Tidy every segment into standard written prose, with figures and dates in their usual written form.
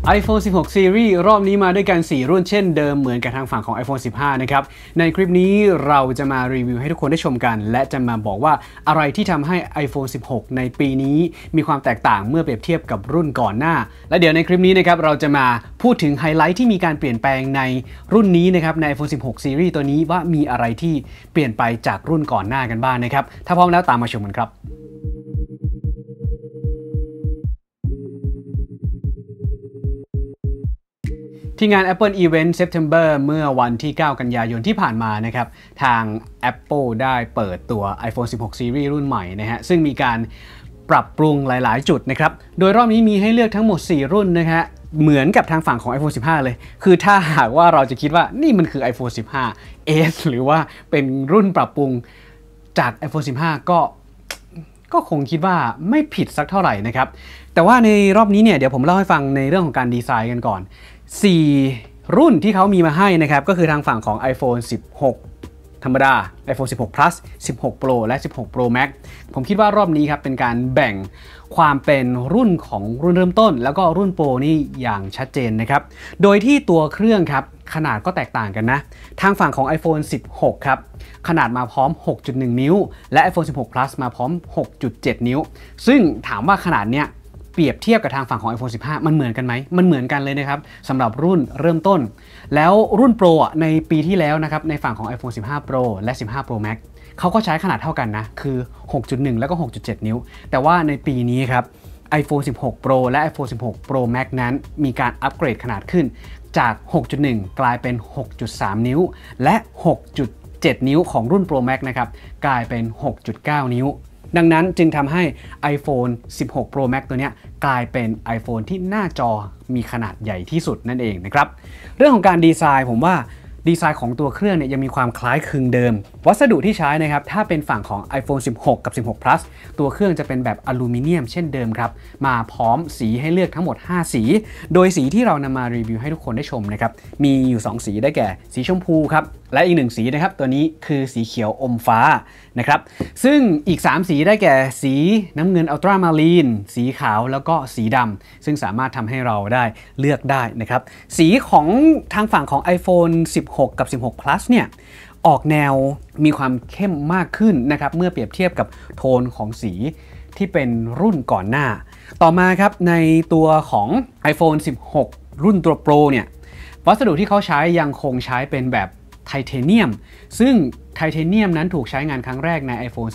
iPhone 16 Series รอบนี้มาด้วยกัน4รุ่นเช่นเดิมเหมือนกับทางฝั่งของ iPhone 15 นะครับในคลิปนี้เราจะมารีวิวให้ทุกคนได้ชมกันและจะมาบอกว่าอะไรที่ทำให้ iPhone 16 ในปีนี้มีความแตกต่างเมื่อเปรียบเทียบกับรุ่นก่อนหน้าและเดี๋ยวในคลิปนี้นะครับเราจะมาพูดถึงไฮไลท์ที่มีการเปลี่ยนแปลงในรุ่นนี้นะครับใน iPhone 16 Series ตัวนี้ว่ามีอะไรที่เปลี่ยนไปจากรุ่นก่อนหน้ากันบ้างนะครับถ้าพร้อมแล้วตามมาชมกันครับที่งาน Apple Event September เมื่อวันที่ 9 กันยายนที่ผ่านมานะครับทาง Apple ได้เปิดตัว iPhone 16 Series รุ่นใหม่นะฮะซึ่งมีการปรับปรุงหลายๆจุดนะครับโดยรอบนี้มีให้เลือกทั้งหมด4รุ่นนะฮะเหมือนกับทางฝั่งของ iPhone 15 เลยคือถ้าหากว่าเราจะคิดว่านี่มันคือ iPhone 15s หรือว่าเป็นรุ่นปรับปรุงจาก iPhone 15 ก็คงคิดว่าไม่ผิดสักเท่าไหร่นะครับแต่ว่าในรอบนี้เนี่ยเดี๋ยวผมเล่าให้ฟังในเรื่องของการดีไซน์กันก่อน4 รุ่นที่เขามีมาให้นะครับก็คือทางฝั่งของ iPhone 16 ธรรมดา iPhone 16 Plus 16 Pro และ 16 Pro Max ผมคิดว่ารอบนี้ครับเป็นการแบ่งความเป็นรุ่นของรุ่นเริ่มต้นแล้วก็รุ่น Pro นี่อย่างชัดเจนนะครับโดยที่ตัวเครื่องครับขนาดก็แตกต่างกันนะทางฝั่งของ iPhone 16 ครับขนาดมาพร้อม 6.1 นิ้วและ iPhone 16 Plus มาพร้อม 6.7 นิ้วซึ่งถามว่าขนาดเนี้ยเปรียบเทียบกับทางฝั่งของ iPhone 15 มันเหมือนกันไหมมันเหมือนกันเลยนะครับสำหรับรุ่นเริ่มต้นแล้วรุ่น Pro ในปีที่แล้วนะครับในฝั่งของ iPhone 15 Pro และ 15 Pro Max เขาก็ใช้ขนาดเท่ากันนะคือ 6.1 แล้วก็ 6.7 นิ้วแต่ว่าในปีนี้ครับ iPhone 16 Pro และ iPhone 16 Pro Max นั้นมีการอัปเกรดขนาดขึ้นจาก 6.1 กลายเป็น 6.3 นิ้วและ 6.7 นิ้วของรุ่น Pro Max นะครับกลายเป็น 6.9 นิ้วดังนั้นจึงทำให้ iPhone 16 Pro Max ตัวนี้กลายเป็น iPhone ที่หน้าจอมีขนาดใหญ่ที่สุดนั่นเองนะครับเรื่องของการดีไซน์ผมว่าดีไซน์ของตัวเครื่องเนี่ยยังมีความคล้ายคลึงเดิมวัสดุที่ใช้นะครับถ้าเป็นฝั่งของ iPhone 16 กับ 16 Plus ตัวเครื่องจะเป็นแบบอลูมิเนียมเช่นเดิมครับมาพร้อมสีให้เลือกทั้งหมด5สีโดยสีที่เรานำมารีวิวให้ทุกคนได้ชมนะครับมีอยู่2สีได้แก่สีชมพูครับและอีก1สีนะครับตัวนี้คือสีเขียวอมฟ้านะครับซึ่งอีก3สีได้แก่สีน้ำเงินอัลตรามารีนสีขาวแล้วก็สีดำซึ่งสามารถทำให้เราได้เลือกได้นะครับสีของทางฝั่งของ iPhone 16 กับ 16 Plus เนี่ยออกแนวมีความเข้มมากขึ้นนะครับเมื่อเปรียบเทียบกับโทนของสีที่เป็นรุ่นก่อนหน้าต่อมาครับในตัวของ iPhone 16 รุ่นตัว Pro เนี่ยวัสดุที่เขาใช้ยังคงใช้เป็นแบบไทเทเนียมซึ่งไทเทเนียมนั้นถูกใช้งานครั้งแรกใน iPhone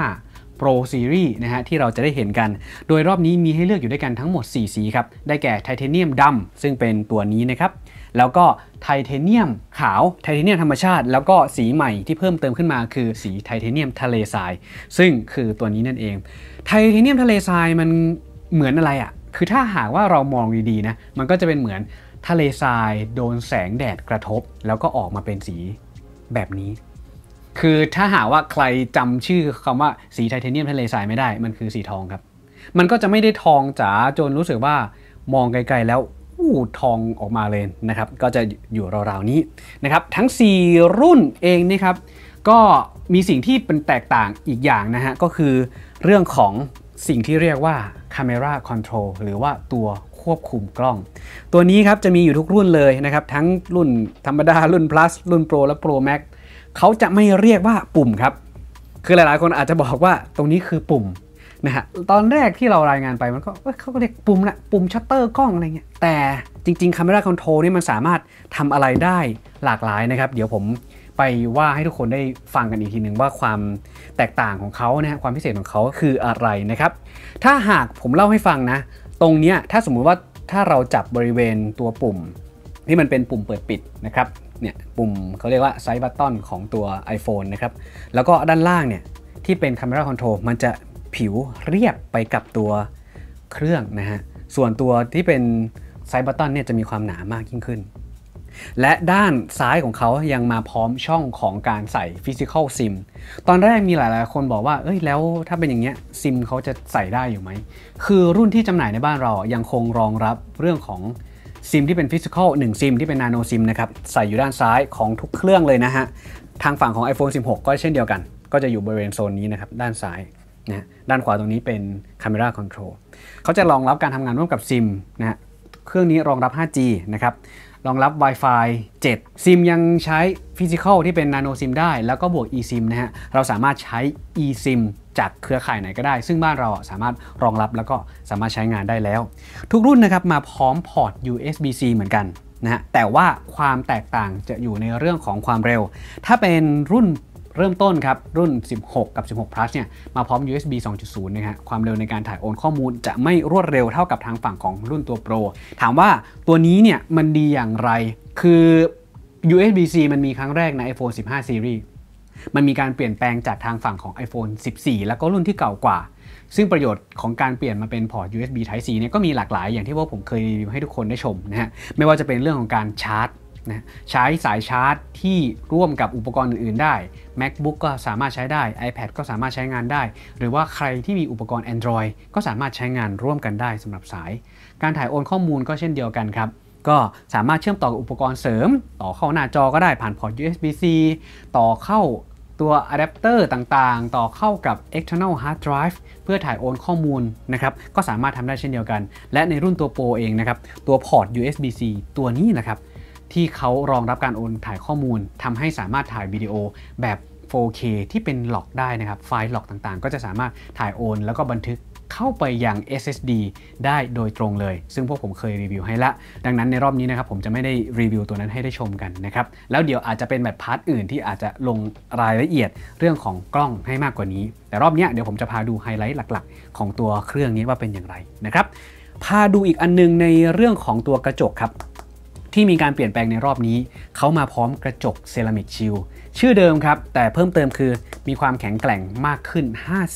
15 Pro Series นะฮะที่เราจะได้เห็นกันโดยรอบนี้มีให้เลือกอยู่ด้วยกันทั้งหมด4สีครับได้แก่ไทเทเนียมดำซึ่งเป็นตัวนี้นะครับแล้วก็ไทเทเนียมขาวไทเทเนียมธรรมชาติแล้วก็สีใหม่ที่เพิ่มเติมขึ้นมาคือสีไทเทเนียมทะเลทรายซึ่งคือตัวนี้นั่นเองไทเทเนียมทะเลทรายมันเหมือนอะไรอ่ะคือถ้าหากว่าเรามองดีๆนะมันก็จะเป็นเหมือนทะเลทรายโดนแสงแดดกระทบแล้วก็ออกมาเป็นสีแบบนี้คือถ้าหากว่าใครจำชื่อคำว่าสีไทเทเนียมทะเลทรายไม่ได้มันคือสีทองครับมันก็จะไม่ได้ทองจ๋าจนรู้สึกว่ามองไกลๆแล้วทองออกมาเลยนะครับก็จะอยู่ราวๆนี้นะครับทั้ง4รุ่นเองนะครับก็มีสิ่งที่เป็นแตกต่างอีกอย่างนะฮะก็คือเรื่องของสิ่งที่เรียกว่า Camera Control หรือว่าตัวควบคุมกล้องตัวนี้ครับจะมีอยู่ทุกรุ่นเลยนะครับทั้งรุ่นธรรมดารุ่น plus รุ่น Pro และ Pro Max เขาจะไม่เรียกว่าปุ่มครับคือหลายๆคนอาจจะบอกว่าตรงนี้คือปุ่มนะฮะตอนแรกที่เรารายงานไปมันก็เขาก็เรียกปุ่มละปุ่มชัตเตอร์กล้องอะไรเงี้ยแต่จริงๆ Camera Control นี่มันสามารถทำอะไรได้หลากหลายนะครับเดี๋ยวผมไปว่าให้ทุกคนได้ฟังกันอีกทีหนึ่งว่าความแตกต่างของเขานะฮะความพิเศษของเขาคืออะไรนะครับถ้าหากผมเล่าให้ฟังนะตรงนี้ถ้าสมมุติว่าถ้าเราจับบริเวณตัวปุ่มที่มันเป็นปุ่มเปิดปิดนะครับเนี่ยปุ่มเขาเรียกว่าไซส์บัตตอนของตัว iPhone นะครับแล้วก็ด้านล่างเนี่ยที่เป็น Camera Control มันจะผิวเรียบไปกับตัวเครื่องนะฮะส่วนตัวที่เป็นไซส์บัตตอนเนี่ยจะมีความหนามากยิ่งขึ้นและด้านซ้ายของเขายังมาพร้อมช่องของการใส่ Physical SIM ตอนแรกมีหลายๆคนบอกว่าแล้วถ้าเป็นอย่างเงี้ยซิมเขาจะใส่ได้อยู่ไหมคือรุ่นที่จำหน่ายในบ้านเรายังคงรองรับเรื่องของซิมที่เป็น Physical 1 ซิมที่เป็น Nano SIM นะครับใส่อยู่ด้านซ้ายของทุกเครื่องเลยนะฮะทางฝั่งของ iPhone 16 ก็เช่นเดียวกันก็จะอยู่บริเวณโซนนี้นะครับด้านซ้ายนะด้านขวาตรงนี้เป็น Camera Control เขาจะรองรับการทำงานร่วมกับซิมนะฮะเครื่องนี้รองรับ 5G นะครับรองรับ Wi-Fi 7 ซิมยังใช้ Physical ที่เป็น Nano SIM ได้แล้วก็บวก eSIM นะฮะเราสามารถใช้ eSIM จากเครือข่ายไหนก็ได้ซึ่งบ้านเราสามารถรองรับแล้วก็สามารถใช้งานได้แล้วทุกรุ่นนะครับมาพร้อมพอร์ต USB-C เหมือนกันนะฮะแต่ว่าความแตกต่างจะอยู่ในเรื่องของความเร็วถ้าเป็นรุ่นเริ่มต้นครับรุ่น16กับ16 plus เนี่ยมาพร้อม USB 2.0 นะฮะความเร็วในการถ่ายโอนข้อมูลจะไม่รวดเร็วเท่ากับทางฝั่งของรุ่นตัว Pro ถามว่าตัวนี้เนี่ยมันดีอย่างไรคือ USB-C มันมีครั้งแรกใน iPhone 15 Series มันมีการเปลี่ยนแปลงจากทางฝั่งของ iPhone 14 แล้วก็รุ่นที่เก่ากว่าซึ่งประโยชน์ของการเปลี่ยนมาเป็นพอร์ต USB Type C เนี่ยก็มีหลากหลายอย่างที่ว่าผมเคยรีวิวให้ทุกคนได้ชมนะฮะไม่ว่าจะเป็นเรื่องของการชาร์จนะใช้สายชาร์จที่ร่วมกับอุปกรณ์อื่นๆได้ MacBook ก็สามารถใช้ได้ iPad ก็สามารถใช้งานได้หรือว่าใครที่มีอุปกรณ์ Android ก็สามารถใช้งานร่วมกันได้สำหรับสายการถ่ายโอนข้อมูลก็เช่นเดียวกันครับก็สามารถเชื่อมต่อกับอุปกรณ์เสริมต่อเข้าหน้าจอก็ได้ผ่านพอร์ต USB-C ต่อเข้าตัวอะแดปเตอร์ต่างๆต่อเข้ากับ external hard drive เพื่อถ่ายโอนข้อมูลนะครับก็สามารถทำได้เช่นเดียวกันและในรุ่นตัว Pro เองนะครับตัวพอร์ต USB-C ตัวนี้นะครับที่เขารองรับการโอนถ่ายข้อมูลทำให้สามารถถ่ายวิดีโอแบบ 4K ที่เป็นล็อกได้นะครับไฟล์ล็อกต่างๆก็จะสามารถถ่ายโอนแล้วก็บันทึกเข้าไปยัง SSD ได้โดยตรงเลยซึ่งพวกผมเคยรีวิวให้ละดังนั้นในรอบนี้นะครับผมจะไม่ได้รีวิวตัวนั้นให้ได้ชมกันนะครับแล้วเดี๋ยวอาจจะเป็นแบบพาร์ทอื่นที่อาจจะลงรายละเอียดเรื่องของกล้องให้มากกว่านี้แต่รอบนี้เดี๋ยวผมจะพาดูไฮไลท์หลักๆของตัวเครื่องนี้ว่าเป็นอย่างไรนะครับพาดูอีกอันนึงในเรื่องของตัวกระจกครับที่มีการเปลี่ยนแปลงในรอบนี้เขามาพร้อมกระจกเซรามิกชิลชื่อเดิมครับแต่เพิ่มเติมคือมีความแข็งแกร่งมากขึ้น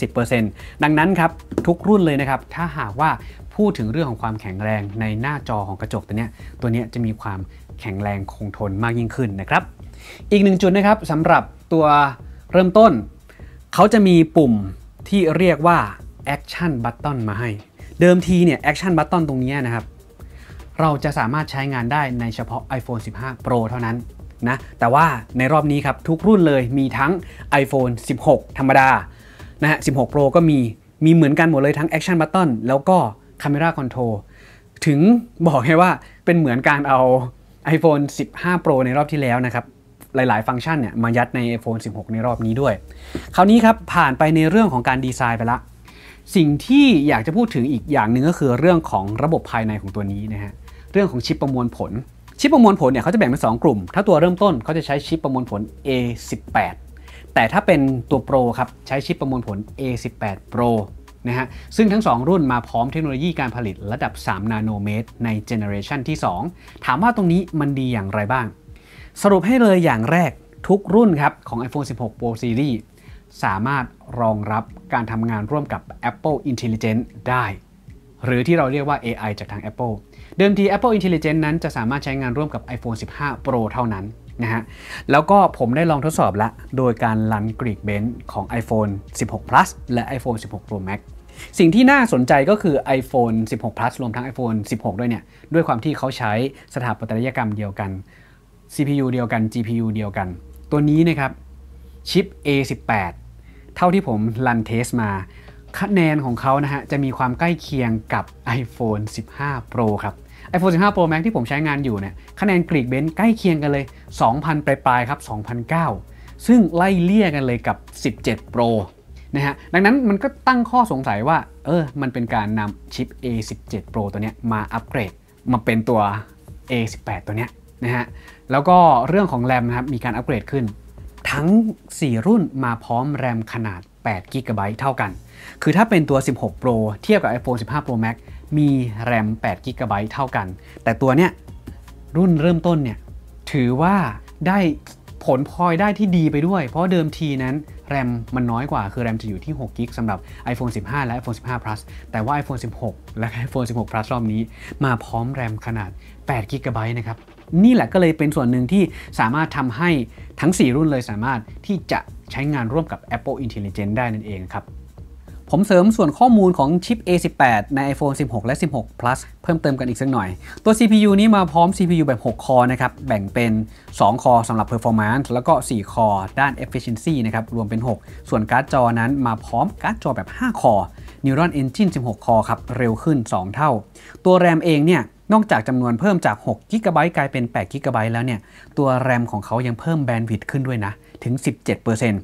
50% ดังนั้นครับทุกรุ่นเลยนะครับถ้าหากว่าพูดถึงเรื่องของความแข็งแรงในหน้าจอของกระจกตัวนี้จะมีความแข็งแรงคงทนมากยิ่งขึ้นนะครับอีกหนึ่งจุดนะครับสำหรับตัวเริ่มต้นเขาจะมีปุ่มที่เรียกว่า Action Button มาให้เดิมทีเนี่ย Action Button ตรงนี้นะครับเราจะสามารถใช้งานได้ในเฉพาะ iPhone 15 Pro เท่านั้นนะแต่ว่าในรอบนี้ครับทุกรุ่นเลยมีทั้ง iPhone 16 ธรรมดานะฮะ16 Pro ก็มีเหมือนกันหมดเลยทั้ง Action Button แล้วก็ Camera Control ถึงบอกให้ว่าเป็นเหมือนการเอา iPhone 15 Pro ในรอบที่แล้วนะครับหลายๆฟังก์ชันเนี่ยมายัดใน iPhone 16 ในรอบนี้ด้วยคราวนี้ครับผ่านไปในเรื่องของการดีไซน์ไปละสิ่งที่อยากจะพูดถึงอีกอย่างหนึ่งก็คือเรื่องของระบบภายในของตัวนี้นะฮะเรื่องของชิปประมวลผลเนี่ยเขาจะแบ่งเป็น2กลุ่มถ้าตัวเริ่มต้นเขาจะใช้ชิปประมวลผล A18 แต่ถ้าเป็นตัว Pro ครับใช้ชิปประมวลผล A18 Pro นะฮะซึ่งทั้ง2รุ่นมาพร้อมเทคโนโลยีการผลิตระดับ3นาโนเมตรในเจเนอเรชันที่2ถามว่าตรงนี้มันดีอย่างไรบ้างสรุปให้เลยอย่างแรกทุกรุ่นครับของ iPhone 16 Pro Series สามารถรองรับการทำงานร่วมกับ Apple Intelligence ได้หรือที่เราเรียกว่า AI จากทาง Apple เดิมที Apple Intelligence นั้นจะสามารถใช้งานร่วมกับ iPhone 15 Pro เท่านั้นนะฮะแล้วก็ผมได้ลองทดสอบแล้วโดยการรัน Geekbench ของ iPhone 16 Plus และ iPhone 16 Pro Max สิ่งที่น่าสนใจก็คือ iPhone 16 Plus รวมทั้ง iPhone 16 ด้วยเนี่ยด้วยความที่เขาใช้สถาปัตยกรรมเดียวกัน CPU เดียวกัน GPU เดียวกันตัวนี้นะครับชิป A18 เท่าที่ผมรันเทสมาคะแนนของเขานะฮะจะมีความใกล้เคียงกับ iPhone 15 Pro ครับ iPhone 15 Pro Max ที่ผมใช้งานอยู่เนี่ยคะแนน Geekbench ใกล้เคียงกันเลย 2,000 ปลายๆครับ 2,009 ซึ่งไล่เลี่ยกันเลยกับ 17 Pro นะฮะดังนั้นมันก็ตั้งข้อสงสัยว่ามันเป็นการนำชิป A17 Pro ตัวเนี้ยมาอัปเกรดมาเป็นตัว A18 ตัวเนี้ยนะฮะแล้วก็เรื่องของแรมนะครับมีการอัปเกรดขึ้นทั้ง4รุ่นมาพร้อมแรมขนาด8 GB เท่ากันคือถ้าเป็นตัว16 Pro เทียบกับ iPhone 15 Pro Max มีแรม8 GB เท่ากันแต่ตัวเนี้ยรุ่นเริ่มต้นเนี่ยถือว่าได้ผลพลอยได้ที่ดีไปด้วยเพราะเดิมทีนั้นแรมมันน้อยกว่าคือแรมจะอยู่ที่6 GB สำหรับ iPhone 15 และ iPhone 15 Plus แต่ว่า iPhone 16 และ iPhone 16 Plus รอบนี้มาพร้อมแรมขนาด8 GB นะครับนี่แหละก็เลยเป็นส่วนหนึ่งที่สามารถทำให้ทั้ง4รุ่นเลยสามารถที่จะใช้งานร่วมกับ Apple Intelligence ได้นั่นเองครับผมเสริมส่วนข้อมูลของชิป A18 ใน iPhone 16 และ 16 Plus เพิ่มเติมกันอีกสักหน่อยตัว CPU นี้มาพร้อม CPU แบบ6 คอร์นะครับแบ่งเป็น2 คอร์สำหรับ Performance แล้วก็4 คอร์ด้าน Efficiency นะครับรวมเป็น6ส่วนการ์ดจอนั้นมาพร้อมการ์ดจอแบบ5 คอร์ Neuron Engine 16 คอร์ครับเร็วขึ้น2 เท่าตัว RAM เองเนี่ยนอกจากจำนวนเพิ่มจาก6 GB กลายเป็น8 GB แล้วเนี่ยตัวแรมของเขายังเพิ่มแบนด์วิดต์ขึ้นด้วยนะถึง 17%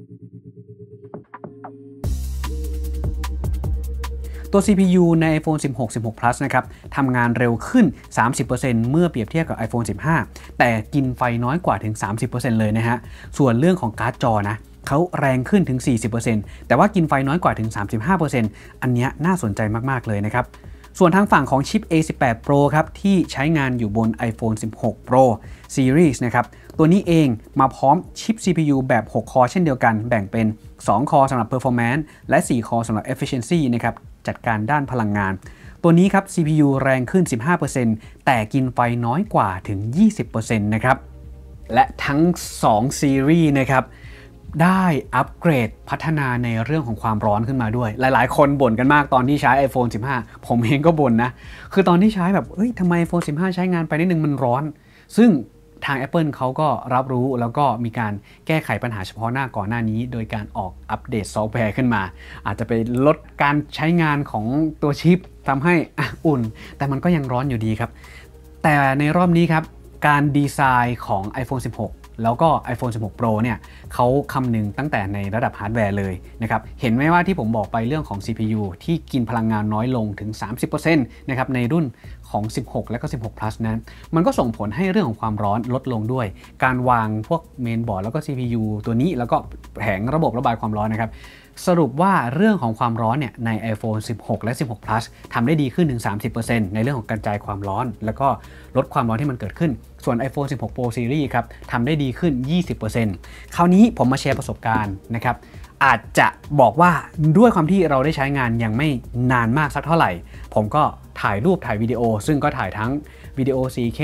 ตัว CPU ใน iPhone 16 16 Plus นะครับทำงานเร็วขึ้น 30% เมื่อเปรียบเทียบกับ iPhone 15 แต่กินไฟน้อยกว่าถึง 30% เลยนะฮะส่วนเรื่องของการ์ดจอนะเขาแรงขึ้นถึง 40% แต่ว่ากินไฟน้อยกว่าถึง 35% อันนี้น่าสนใจมากๆเลยนะครับส่วนทางฝั่งของชิป A18 Pro ครับที่ใช้งานอยู่บน iPhone 16 Pro Series นะครับตัวนี้เองมาพร้อมชิป CPU แบบ6 คอร์เช่นเดียวกันแบ่งเป็น2 คอร์สำหรับ Performance และ4 คอร์สำหรับ Efficiency นะครับจัดการด้านพลังงานตัวนี้ครับ CPU แรงขึ้น 15% แต่กินไฟน้อยกว่าถึง 20% นะครับและทั้ง2ซีรีส์นะครับได้อัปเกรดพัฒนาในเรื่องของความร้อนขึ้นมาด้วยหลายๆคนบ่นกันมากตอนที่ใช้ iPhone 15 ผมเองก็บ่นนะคือตอนที่ใช้แบบทำไม iPhone 15 ใช้งานไปนิดนึงมันร้อนซึ่งทาง Apple เขาก็รับรู้แล้วก็มีการแก้ไขปัญหาเฉพาะหน้าก่อนหน้านี้โดยการออกอัปเดตซอฟต์แวร์ขึ้นมาอาจจะไปลดการใช้งานของตัวชิปทำให้อุ่นแต่มันก็ยังร้อนอยู่ดีครับแต่ในรอบนี้ครับการดีไซน์ของ iPhone 16แล้วก็ iPhone 16 Pro เนี่ยเขาคำนึงตั้งแต่ในระดับฮาร์ดแวร์เลยนะครับเห็นไหมว่าที่ผมบอกไปเรื่องของ CPU ที่กินพลังงานน้อยลงถึง 30% นะครับในรุ่นของ 16 และก็ 16 Plus นั้นมันก็ส่งผลให้เรื่องของความร้อนลดลงด้วยการวางพวกเมนบอร์ดแล้วก็ CPU ตัวนี้แล้วก็แผงระบบระบายความร้อนนะครับสรุปว่าเรื่องของความร้อนเนี่ยใน iPhone 16 และ 16 Plus ทำได้ดีขึ้นถึง 30% ในเรื่องของกระจายความร้อนแล้วก็ลดความร้อนที่มันเกิดขึ้นส่วน iPhone 16 Pro Series ครับทำได้ดีขึ้น 20% คราวนี้ผมมาแชร์ประสบการณ์นะครับอาจจะบอกว่าด้วยความที่เราได้ใช้งานยังไม่นานมากสักเท่าไหร่ผมก็ถ่ายรูปถ่ายวิดีโอซึ่งก็ถ่ายทั้งวิดีโอ 4K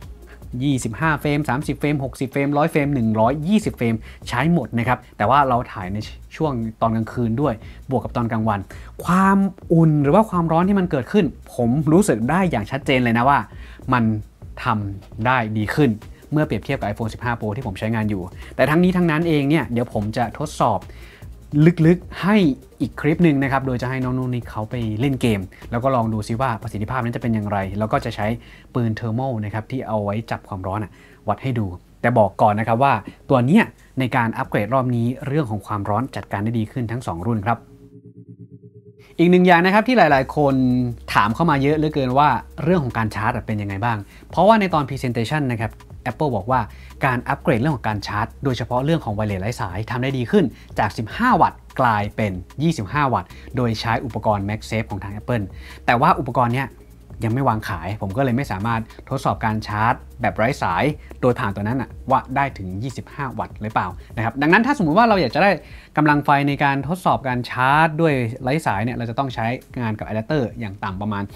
25 เฟรม 30 เฟรม 60 เฟรม 100 เฟรม 120 เฟรมใช้หมดนะครับแต่ว่าเราถ่ายในช่วงตอนกลางคืนด้วยบวกกับตอนกลางวันความอุ่นหรือว่าความร้อนที่มันเกิดขึ้นผมรู้สึกได้อย่างชัดเจนเลยนะว่ามันทำได้ดีขึ้นเมื่อเปรียบเทียบกับ iPhone 15 Pro ที่ผมใช้งานอยู่แต่ทั้งนี้ทั้งนั้นเองเนี่ยเดี๋ยวผมจะทดสอบลึกๆให้อีกคลิปหนึ่งนะครับโดยจะให้น้องนุ่นนี่เขาไปเล่นเกมแล้วก็ลองดูซิว่าประสิทธิภาพนั้นจะเป็นอย่างไรแล้วก็จะใช้ปืนเทอร์โมนะครับที่เอาไว้จับความร้อนวัดให้ดูแต่บอกก่อนนะครับว่าตัวเนี้ยในการอัปเกรดรอบนี้เรื่องของความร้อนจัดการได้ดีขึ้นทั้ง2รุ่นครับอีกหนึ่งอย่างนะครับที่หลายๆคนถามเข้ามาเยอะเหลือเกินว่าเรื่องของการชาร์จเป็นยังไงบ้างเพราะว่าในตอน Presentation นะครับ Apple บอกว่าการอัปเกรดเรื่องของการชาร์จโดยเฉพาะเรื่องของไวเลสไร้สายทำได้ดีขึ้นจาก15 วัตต์กลายเป็น25 วัตต์โดยใช้อุปกรณ์ MagSafe ของทาง Apple แต่ว่าอุปกรณ์เนี้ยยังไม่วางขายผมก็เลยไม่สามารถทดสอบการชาร์จแบบไร้สายโดยผ่านตัวนั้นว่าได้ถึง25 วัตต์หรือเปล่านะครับดังนั้นถ้าสมมุติว่าเราอยากจะได้กำลังไฟในการทดสอบการชาร์จด้วยไร้สายเนี่ยเราจะต้องใช้งานกับอะแดปเตอร์อย่างต่ำประมาณ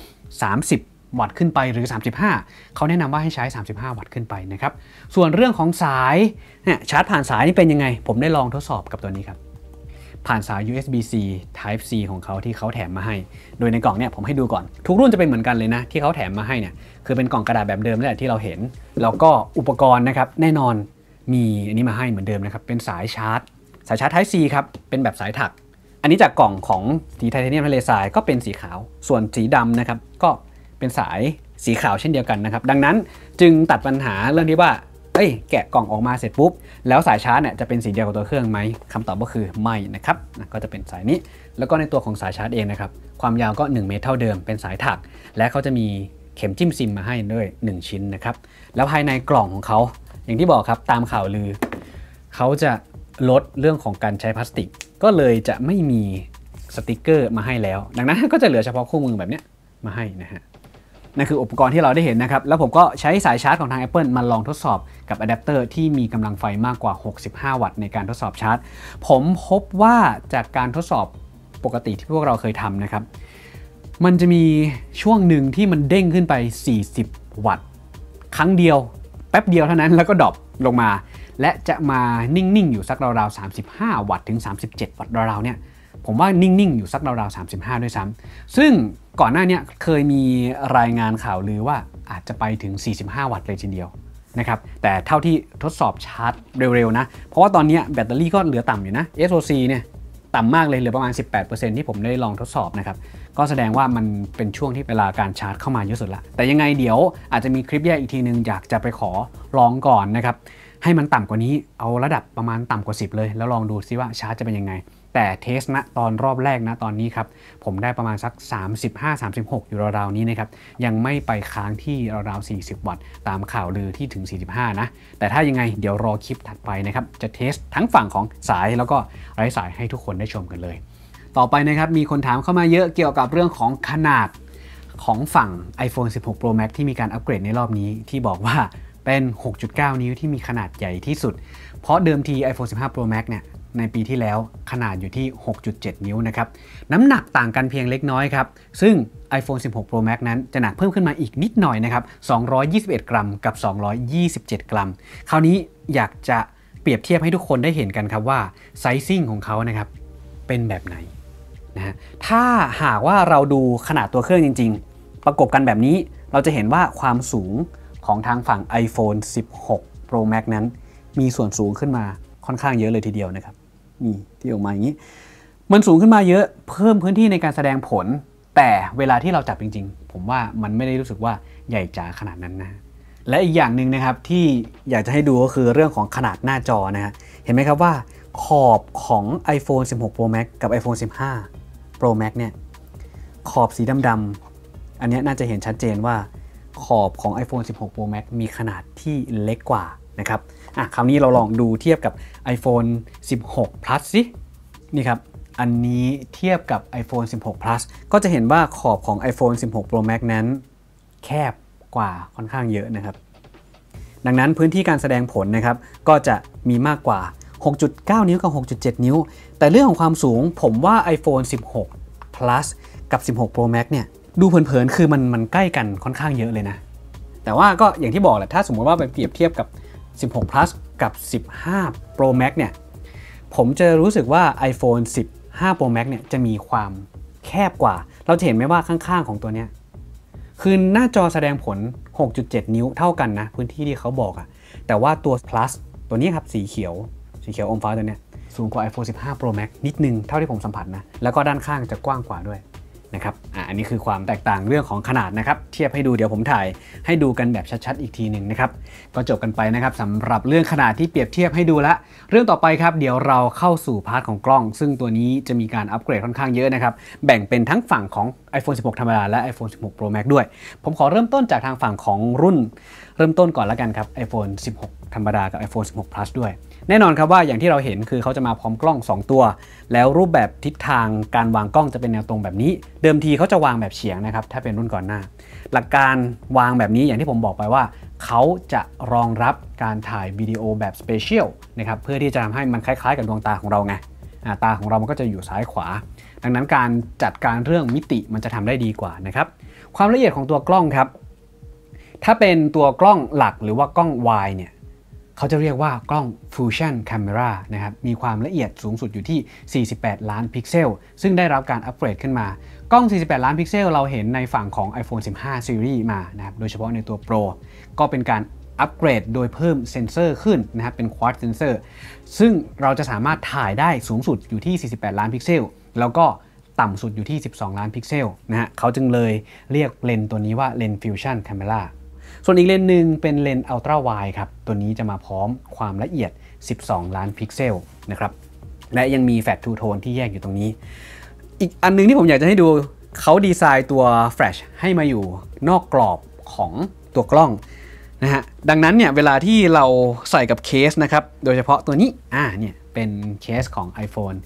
30 วัตต์ขึ้นไปหรือ35เขาแนะนำว่าให้ใช้35 วัตต์ขึ้นไปนะครับส่วนเรื่องของสายเนี่ยชาร์จผ่านสายนี่เป็นยังไงผมได้ลองทดสอบกับตัวนี้ครับผ่านสาย USB-C Type C ของเขาที่เขาแถมมาให้โดยในกล่องเนี่ยผมให้ดูก่อนทุกรุ่นจะเป็นเหมือนกันเลยนะที่เขาแถมมาให้เนี่ยคือเป็นกล่องกระดาษแบบเดิมนั่นแหละที่เราเห็นแล้วก็อุปกรณ์นะครับแน่นอนมีอันนี้มาให้เหมือนเดิมนะครับเป็นสายชาร์จ Type C ครับเป็นแบบสายถักอันนี้จากกล่องของสีไทเทเนียมทะเลทรายก็เป็นสีขาวส่วนสีดำนะครับก็เป็นสายสีขาวเช่นเดียวกันนะครับดังนั้นจึงตัดปัญหาเรื่องที่ว่าแกะกล่องออกมาเสร็จปุ๊บแล้วสายชาร์จเนี่ยจะเป็นสีเดียวกับตัวเครื่องไหมคำตอบก็คือไม่นะครับก็จะเป็นสายนี้แล้วก็ในตัวของสายชาร์จเองนะครับความยาวก็1 เมตรเท่าเดิมเป็นสายถักและเขาจะมีเข็มจิ้มซิมมาให้ด้วย1 ชิ้นนะครับแล้วภายในกล่องของเขาอย่างที่บอกครับตามข่าวลือเขาจะลดเรื่องของการใช้พลาสติกก็เลยจะไม่มีสติกเกอร์มาให้แล้วดังนั้นก็จะเหลือเฉพาะคู่มือแบบนี้มาให้นะฮะนั่นคืออุปกรณ์ที่เราได้เห็นนะครับแล้วผมก็ใช้สายชาร์จของทาง Apple มาลองทดสอบกับอะแดปเตอร์ที่มีกำลังไฟมากกว่า65 วัตต์ในการทดสอบชาร์จผมพบว่าจากการทดสอบปกติที่พวกเราเคยทำนะครับมันจะมีช่วงหนึ่งที่มันเด้งขึ้นไป40 วัตต์ครั้งเดียวแป๊บเดียวเท่านั้นแล้วก็ดรอปลงมาและจะมานิ่งๆอยู่สักราวๆ35 วัตต์ถึง37 วัตต์ราวๆเนี่ยผมว่านิ่งๆอยู่สักราวๆ35ด้วยซ้ำซึ่งก่อนหน้านี้เคยมีรายงานข่าวลือว่าอาจจะไปถึง45 วัตต์เลยทีเดียวนะครับแต่เท่าที่ทดสอบชาร์จเร็วๆนะเพราะว่าตอนนี้แบตเตอรี่ก็เหลือต่ำอยู่นะ SoC เนี่ยต่ำมากเลยเหลือประมาณ 18% ที่ผมได้ลองทดสอบนะครับก็แสดงว่ามันเป็นช่วงที่เวลาการชาร์จเข้ามาเยอะสุดละแต่ยังไงเดี๋ยวอาจจะมีคลิปแยกอีกทีนึงอยากจะไปขอลองก่อนนะครับให้มันต่ำกว่านี้เอาระดับประมาณต่ำกว่า10เลยแล้วลองดูซิว่าชาร์จจะเป็นยังไงแต่เทสนะตอนรอบแรกนะตอนนี้ครับผมได้ประมาณสัก35-36อยู่ราวๆนี้นะครับยังไม่ไปค้างที่ราวๆ40 วัตต์ตามข่าวลือที่ถึง45นะแต่ถ้ายังไงเดี๋ยวรอคลิปถัดไปนะครับจะเทสทั้งฝั่งของสายแล้วก็ไร้สายให้ทุกคนได้ชมกันเลยต่อไปนะครับมีคนถามเข้ามาเยอะเกี่ยวกับเรื่องของขนาดของฝั่ง iPhone 16 Pro Max ที่มีการอัปเกรดในรอบนี้ที่บอกว่าเป็น 6.9 นิ้วที่มีขนาดใหญ่ที่สุดเพราะเดิมที iPhone 15 Pro Max เนี่ยในปีที่แล้วขนาดอยู่ที่ 6.7 นิ้วนะครับน้ำหนักต่างกันเพียงเล็กน้อยครับซึ่ง iPhone 16 Pro Max นั้นจะหนักเพิ่มขึ้นมาอีกนิดหน่อยนะครับ221 กรัมกับ227 กรัมคราวนี้อยากจะเปรียบเทียบให้ทุกคนได้เห็นกันครับว่าไซซิ่งของเขานะครับเป็นแบบไหนนะฮะถ้าหากว่าเราดูขนาดตัวเครื่องจริงๆประกบกันแบบนี้เราจะเห็นว่าความสูงของทางฝั่ง iPhone 16 Pro Max นั้นมีส่วนสูงขึ้นมาค่อนข้างเยอะเลยทีเดียวนะครับนี่ที่ออกมาอย่างนี้มันสูงขึ้นมาเยอะเพิ่มพื้นที่ในการแสดงผลแต่เวลาที่เราจับจริงๆผมว่ามันไม่ได้รู้สึกว่าใหญ่จ๋าขนาดนั้นนะและอีกอย่างหนึ่งนะครับที่อยากจะให้ดูก็คือเรื่องของขนาดหน้าจอนะฮะเห็นไหมครับว่าขอบของ iPhone 16 Pro Max กับ iPhone 15 Pro Max เนี่ยขอบสีดำๆอันนี้น่าจะเห็นชัดเจนว่าขอบของ iPhone 16 Pro Max มีขนาดที่เล็กกว่านะครับคราวนี้เราลองดูเทียบกับ iPhone 16 Plus สินี่ครับอันนี้เทียบกับ iPhone 16 Plus ก็จะเห็นว่าขอบของ iPhone 16 Pro Max นั้นแคบกว่าค่อนข้างเยอะนะครับดังนั้นพื้นที่การแสดงผลนะครับก็จะมีมากกว่า 6.9 นิ้วกับ 6.7 นิ้วแต่เรื่องของความสูงผมว่า iPhone 16 Plus กับ 16 Pro Max เนี่ยดูเผินๆคือมันใกล้กันค่อนข้างเยอะเลยนะแต่ว่าก็อย่างที่บอกแหละถ้าสมมติว่าไปเปรียบเทียบกับ16 Plus กับ15 Pro Max เนี่ยผมจะรู้สึกว่า iPhone 15 Pro Max เนี่ยจะมีความแคบกว่าเราจะเห็นไหมว่าข้างๆของตัวเนี้ยคือหน้าจอแสดงผล 6.7 นิ้วเท่ากันนะพื้นที่ที่เขาบอกอะแต่ว่าตัว Plus ตัวนี้ครับสีเขียวอมฟ้าตัวเนี้ยสูงกว่า iPhone 15 Pro Max นิดนึงเท่าที่ผมสัมผัสนะแล้วก็ด้านข้างจะกว้างกว่าด้วยนะครับอันนี้คือความแตกต่างเรื่องของขนาดนะครับเทียบให้ดูเดี๋ยวผมถ่ายให้ดูกันแบบชัดๆอีกทีหนึ่งนะครับก็จบกันไปนะครับสำหรับเรื่องขนาดที่เปรียบเทียบให้ดูละเรื่องต่อไปครับเดี๋ยวเราเข้าสู่พาร์ทของกล้องซึ่งตัวนี้จะมีการอัปเกรดค่อนข้างเยอะนะครับแบ่งเป็นทั้งฝั่งของ iPhone 16 ธรรมดาและ iPhone 16 Pro Max ด้วยผมขอเริ่มต้นจากทางฝั่งของรุ่นเริ่มต้นก่อนละกันครับ iPhone 16 ธรรมดากับ iPhone 16 Plus ด้วยแน่นอนครับว่าอย่างที่เราเห็นคือเขาจะมาพร้อมกล้อง2ตัวแล้วรูปแบบทิศทางการวางกล้องจะเป็นแนวตรงแบบนี้เดิมทีเขาจะวางแบบเฉียงนะครับถ้าเป็นรุ่นก่อนหน้าหลักการวางแบบนี้อย่างที่ผมบอกไปว่าเขาจะรองรับการถ่ายวิดีโอแบบสเปเชียลนะครับเพื่อที่จะทำให้มันคล้ายๆกับดวงตาของเราไงตาของเรามันก็จะอยู่ซ้ายขวาดังนั้นการจัดการเรื่องมิติมันจะทำได้ดีกว่านะครับความละเอียดของตัวกล้องครับถ้าเป็นตัวกล้องหลักหรือว่ากล้อง wide เนี่ยเขาจะเรียกว่ากล้อง Fusion Camera นะครับมีความละเอียดสูงสุดอยู่ที่48 ล้านพิกเซลซึ่งได้รับการอัปเกรดขึ้นมากล้อง48 ล้านพิกเซลเราเห็นในฝั่งของ iPhone 15 Series มานะครับโดยเฉพาะในตัว Pro ก็เป็นการอัปเกรดโดยเพิ่มเซ็นเซอร์ขึ้นนะครับเป็น Quad Sensor ซึ่งเราจะสามารถถ่ายได้สูงสุดอยู่ที่48 ล้านพิกเซลแล้วก็ต่ำสุดอยู่ที่12 ล้านพิกเซลนะฮะเขาจึงเลยเรียกเลนส์ตัวนี้ว่าเลนส์ Fusion Cameraส่วนอีกเลนส์หนึ่งเป็นเลนส์ Ultra Wide ครับตัวนี้จะมาพร้อมความละเอียด12 ล้านพิกเซลนะครับและยังมีแฟลชทูโทนที่แยกอยู่ตรงนี้อีกอันนึงที่ผมอยากจะให้ดูเขาดีไซน์ตัวแฟลชให้มาอยู่นอกกรอบของตัวกล้องนะฮะดังนั้นเนี่ยเวลาที่เราใส่กับเคสนะครับโดยเฉพาะตัวนี้เนี่ยเป็นเคสของ iPhone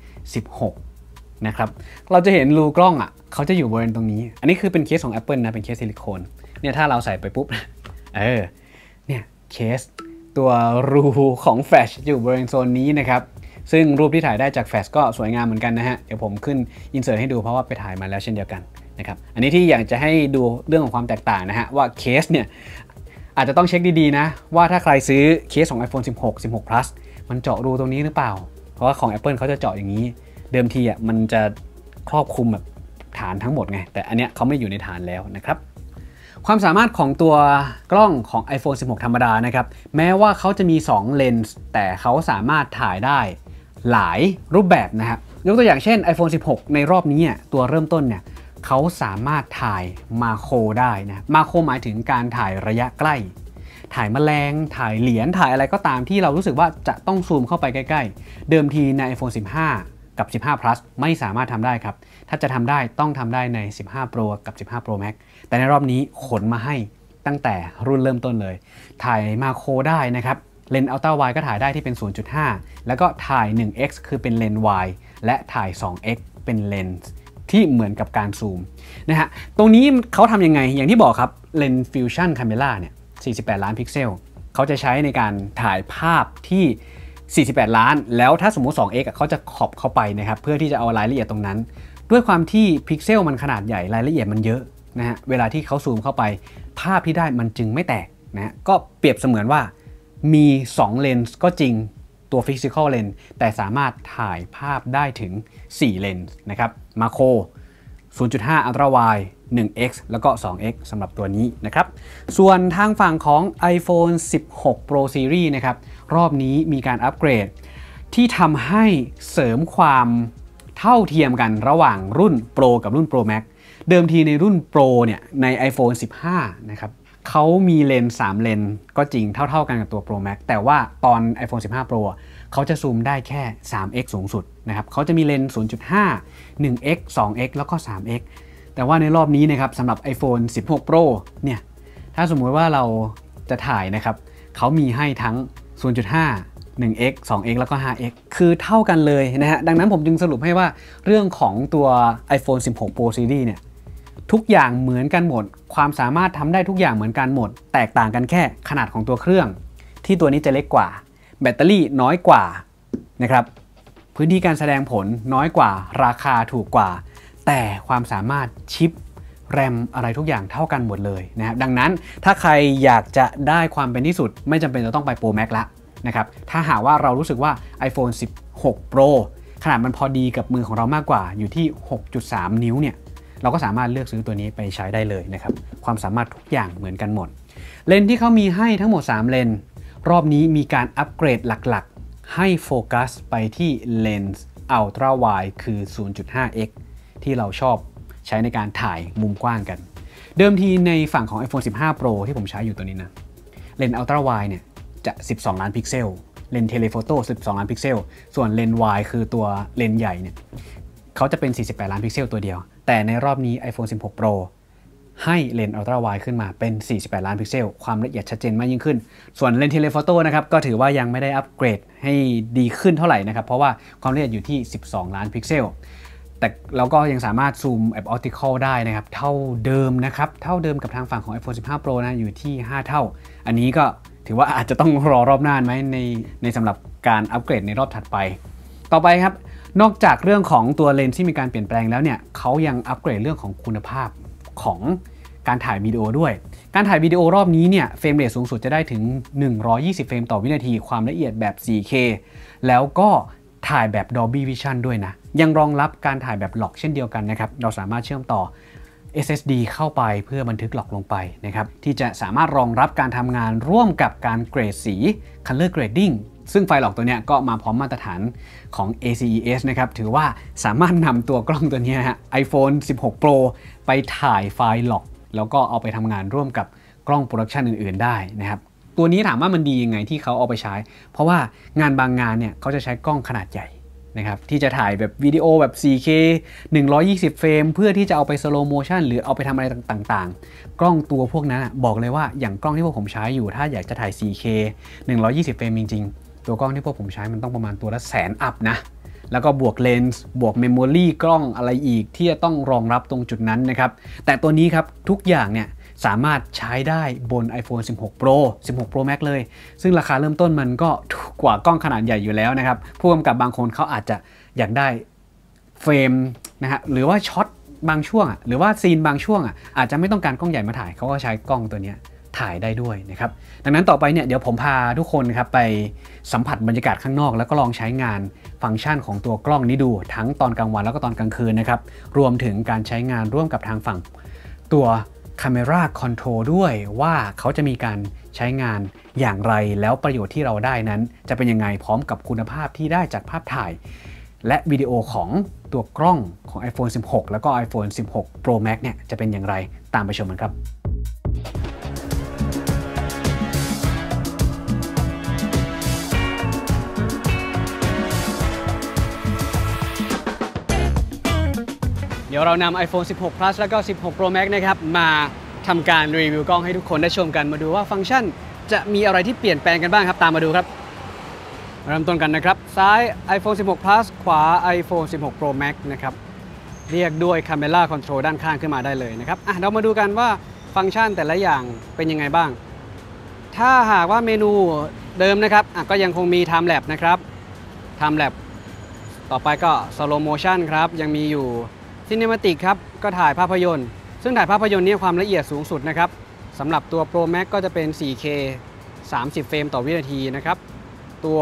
16 นะครับเราจะเห็นรูกล้องเขาจะอยู่บริเวณตรงนี้อันนี้คือเป็นเคสของ Apple นะเป็นเคสซิลิโคนเนี่ยถ้าเราใส่ไปปุ๊บเนี่ยเคสตัวรูของแฟลชอยู่บริเวณโซนนี้นะครับซึ่งรูปที่ถ่ายได้จากแฟลชก็สวยงามเหมือนกันนะฮะเดี๋ยวผมขึ้นอินเสิร์ตให้ดูเพราะว่าไปถ่ายมาแล้วเช่นเดียวกันนะครับอันนี้ที่อยากจะให้ดูเรื่องของความแตกต่างนะฮะว่าเคสเนี่ยอาจจะต้องเช็คดีๆนะว่าถ้าใครซื้อเคสของ iPhone 16 16 Plus มันเจาะรูตรงนี้หรือเปล่าเพราะว่าของ Apple เขาจะเจาะอย่างนี้เดิมทีมันจะครอบคลุมแบบฐานทั้งหมดไงแต่อันเนี้ยเขาไม่อยู่ในฐานแล้วนะครับความสามารถของตัวกล้องของ iPhone 16 ธรรมดานะครับแม้ว่าเขาจะมี2เลนส์แต่เขาสามารถถ่ายได้หลายรูปแบบนะครับยกตัวอย่างเช่น iPhone 16 ในรอบนี้ตัวเริ่มต้นเนี่ยเขาสามารถถ่ายมาโครได้นะมาโครหมายถึงการถ่ายระยะใกล้ถ่ายแมลงถ่ายเหรียญถ่ายอะไรก็ตามที่เรารู้สึกว่าจะต้องซูมเข้าไปใกล้ๆเดิมทีใน iPhone 15 กับ 15 Plus ไม่สามารถทำได้ครับถ้าจะทำได้ต้องทำได้ใน 15 Pro กับ 15 Pro Max แต่ในรอบนี้ขนมาให้ตั้งแต่รุ่นเริ่มต้นเลยถ่ายมาโครได้นะครับเลนส์อัลตร้าไวด์ก็ถ่ายได้ที่เป็น 0.5 แล้วก็ถ่าย 1x คือเป็นเลนส์ wide และถ่าย 2x เป็นเลนส์ที่เหมือนกับการซูมนะฮะตรงนี้เขาทำยังไงอย่างที่บอกครับเลนส์ฟิวชั่นคาเมล่าเนี่ย48 ล้านพิกเซลเขาจะใช้ในการถ่ายภาพที่48 ล้านแล้วถ้าสมมุติ 2x เขาจะขอบเข้าไปนะครับเพื่อที่จะเอารายละเอียดตรงนั้นด้วยความที่พิกเซลมันขนาดใหญ่รายละเอียดมันเยอะนะฮะเวลาที่เขาซูมเข้าไปภาพที่ได้มันจึงไม่แตกนะฮะก็เปรียบเสมือนว่ามี2เลนส์ก็จริงตัวฟิสิกอลเลนส์แต่สามารถถ่ายภาพได้ถึง4เลนส์นะครับมาโคร 0.5 อัลตร้าไวด์ 1x แล้วก็ 2x สำหรับตัวนี้นะครับส่วนทางฝั่งของ iPhone 16 Pro Series นะครับรอบนี้มีการอัปเกรดที่ทำให้เสริมความเท่าเทียมกันระหว่างรุ่น Pro กับรุ่น Pro Max เดิมทีในรุ่น Pro เนี่ยใน iPhone 15 นะครับเขามีเลนส์3เลนส์ก็จริงเท่ากันกับตัว Pro Max แต่ว่าตอน iPhone 15 Pro เขาจะซูมได้แค่ 3x สูงสุดนะครับเขาจะมีเลนส์ 0.5 1x 2x แล้วก็ 3x แต่ว่าในรอบนี้นะครับสำหรับ iPhone 16 Pro เนี่ยถ้าสมมุติว่าเราจะถ่ายนะครับเขามีให้ทั้ง 0.5 1x 2x แล้วก็ 5x คือเท่ากันเลยนะฮะดังนั้นผมจึงสรุปให้ว่าเรื่องของตัว iPhone 16 Pro Series เนี่ยทุกอย่างเหมือนกันหมดความสามารถทำได้ทุกอย่างเหมือนกันหมดแตกต่างกันแค่ขนาดของตัวเครื่องที่ตัวนี้จะเล็กกว่าแบตเตอรี่น้อยกว่านะครับพื้นที่การแสดงผลน้อยกว่าราคาถูกกว่าแต่ความสามารถชิปแรมอะไรทุกอย่างเท่ากันหมดเลยนะครับดังนั้นถ้าใครอยากจะได้ความเป็นที่สุดไม่จำเป็นจะต้องไป Pro Max ละนะครับถ้าหากว่าเรารู้สึกว่า iPhone 16 Pro ขนาดมันพอดีกับมือของเรามากกว่าอยู่ที่ 6.3 นิ้วเนี่ยเราก็สามารถเลือกซื้อตัวนี้ไปใช้ได้เลยนะครับความสามารถทุกอย่างเหมือนกันหมดเลนส์ที่เขามีให้ทั้งหมด3เลนส์รอบนี้มีการอัปเกรดหลักๆให้โฟกัสไปที่เลนส์อัลตร้าไวด์คือ 0.5x ที่เราชอบใช้ในการถ่ายมุมกว้างกันเดิมทีในฝั่งของ iPhone 15 Pro ที่ผมใช้อยู่ตัวนี้นะเลนส์อัลตร้าไวด์เนี่ยจะ12 ล้านพิกเซลเลนส์เทเลโฟโต้12 ล้านพิกเซลส่วนเลนส์ wide คือตัวเลนส์ใหญ่เนี่ยเขาจะเป็น48 ล้านพิกเซลตัวเดียวแต่ในรอบนี้ iPhone 16 Pro ให้เลนส์อัลตร้าไวด์ขึ้นมาเป็น48 ล้านพิกเซลความละเอียดชัดเจนมากยิ่งขึ้นส่วนเลนส์เทเลโฟโต้นะครับก็ถือว่ายังไม่ได้อัปเกรดให้ดีขึ้นเท่าไหร่นะครับเพราะว่าความละเอียดอยู่ที่12 ล้านพิกเซลแต่เราก็ยังสามารถซูมแบบออปติคอลได้นะครับเท่าเดิมนะครับเท่าเดิมกับทางฝั่งของ iPhone 15 Pro นะอยู่ที่5เท่าอันนี้ก็ถือว่าอาจจะต้องรอรอบหน้าไหมในสำหรับการอัปเกรดในรอบถัดไปต่อไปครับนอกจากเรื่องของตัวเลนส์ที่มีการเปลี่ยนแปลงแล้วเนี่ยเขายังอัปเกรดเรื่องของคุณภาพของการถ่ายวิดีโอด้วยการถ่ายวิดีโอรอบนี้เนี่ยเฟรมเรทสูงสุดจะได้ถึง120เฟรมต่อวินาทีความละเอียดแบบ 4K แล้วก็ถ่ายแบบ Dolby Vision ด้วยนะยังรองรับการถ่ายแบบล็อกเช่นเดียวกันนะครับเราสามารถเชื่อมต่อ SSD เข้าไปเพื่อบันทึกล็อกลงไปนะครับที่จะสามารถรองรับการทำงานร่วมกับการเกรดสี Color Grading ซึ่งไฟล์ล็อกตัวนี้ก็มาพร้อมมาตรฐานของ ACES นะครับถือว่าสามารถนำตัวกล้องตัวนี้ฮะ iPhone 16 Pro ไปถ่ายไฟล์ล็อกแล้วก็เอาไปทำงานร่วมกับกล้องโปรดักชันอื่นๆได้นะครับตัวนี้ถามว่ามันดียังไงที่เขาเอาไปใช้เพราะว่างานบางงานเนี่ยเขาจะใช้กล้องขนาดใหญ่นะครับที่จะถ่ายแบบวิดีโอแบบ 4K 120เฟรมเพื่อที่จะเอาไปสโลว์โมชั่นหรือเอาไปทำอะไรต่างๆกล้องตัวพวกนั้นบอกเลยว่าอย่างกล้องที่พวกผมใช้อยู่ถ้าอยากจะถ่าย 4K 120เฟรมจริงๆตัวกล้องที่พวกผมใช้มันต้องประมาณตัวละแสนอัพนะแล้วก็บวกเลนส์บวกเมมโมรีกล้องอะไรอีกที่จะต้องรองรับตรงจุดนั้นนะครับแต่ตัวนี้ครับทุกอย่างเนี่ยสามารถใช้ได้บน iPhone 16 Pro 16 Pro Max เลยซึ่งราคาเริ่มต้นมันก็ถูกกว่ากล้องขนาดใหญ่อยู่แล้วนะครับผู้กำกับบางคนเขาอาจจะอยากได้เฟรมนะฮะหรือว่าช็อตบางช่วงหรือว่าซีนบางช่วงอาจจะไม่ต้องการกล้องใหญ่มาถ่ายเขาก็ใช้กล้องตัวนี้ถ่ายได้ด้วยนะครับดังนั้นต่อไปเนี่ยเดี๋ยวผมพาทุกคนครับไปสัมผัสบรรยากาศข้างนอกแล้วก็ลองใช้งานฟังก์ชันของตัวกล้องนี้ดูทั้งตอนกลางวันแล้วก็ตอนกลางคืนนะครับรวมถึงการใช้งานร่วมกับทางฝั่งตัวCamera Control ด้วยว่าเขาจะมีการใช้งานอย่างไรแล้วประโยชน์ที่เราได้นั้นจะเป็นยังไงพร้อมกับคุณภาพที่ได้จากภาพถ่ายและวิดีโอของตัวกล้องของ iPhone 16 แล้วก็ iPhone 16 Pro Max เนี่ยจะเป็นอย่างไรตามไปชมกันครับเดี๋ยวเรานำ iPhone 16 Plus แล้วก็ 16 Pro Max นะครับมาทำการรีวิวกล้องให้ทุกคนได้ชมกันมาดูว่าฟังก์ชันจะมีอะไรที่เปลี่ยนแปลงกันบ้างครับตามมาดูครับเริ่มต้นกันนะครับซ้าย iPhone 16 Plus ขวา iPhone 16 Pro Max นะครับเรียกด้วย Camera Control ด้านข้างขึ้นมาได้เลยนะครับเรามาดูกันว่าฟังก์ชันแต่ละอย่างเป็นยังไงบ้างถ้าหากว่าเมนูเดิมนะครับก็ยังคงมี Time Lapse นะครับ Time Lapse ต่อไปก็ Slow Motion ครับยังมีอยู่ Cinematic ครับก็ถ่ายภาพยนตร์ซึ่งถ่ายภาพยนตร์นี้ความละเอียดสูงสุดนะครับสำหรับตัว Pro Max ก็จะเป็น 4K 30 เฟรมต่อวินาทีนะครับตัว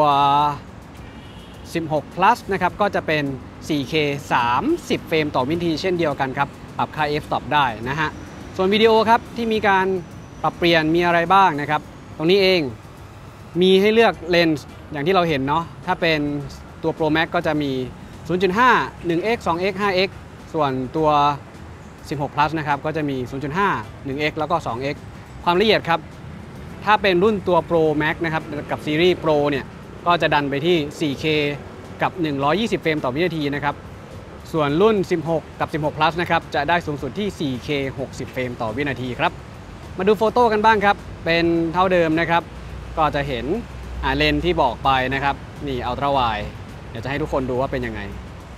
16 Plus นะครับก็จะเป็น 4K 30 เฟรมต่อวินาทีเช่นเดียวกันครับปรับค่า f-stop ได้นะฮะส่วนวิดีโอครับที่มีการปรับเปลี่ยนมีอะไรบ้างนะครับตรงนี้เองมีให้เลือกเลนส์อย่างที่เราเห็นเนาะถ้าเป็นตัว Pro Max ก็จะมี 0.5 1x 2x 5x ส่วนตัว16 Plus นะครับก็จะมี 0.5 1x แล้วก็ 2x ความละเอียดครับถ้าเป็นรุ่นตัว Pro Max นะครับกับซีรีส์ Pro เนี่ยก็จะดันไปที่ 4K กับ 120 เฟรมต่อวินาทีนะครับส่วนรุ่น 16 กับ 16 Plus นะครับจะได้สูงสุดที่ 4K 60 เฟรมต่อวินาทีครับมาดูโฟโต้กันบ้างครับเป็นเท่าเดิมนะครับก็จะเห็นเลนส์ที่บอกไปนะครับนี่อัลตร้าไวด์เดี๋ยวจะให้ทุกคนดูว่าเป็นยังไง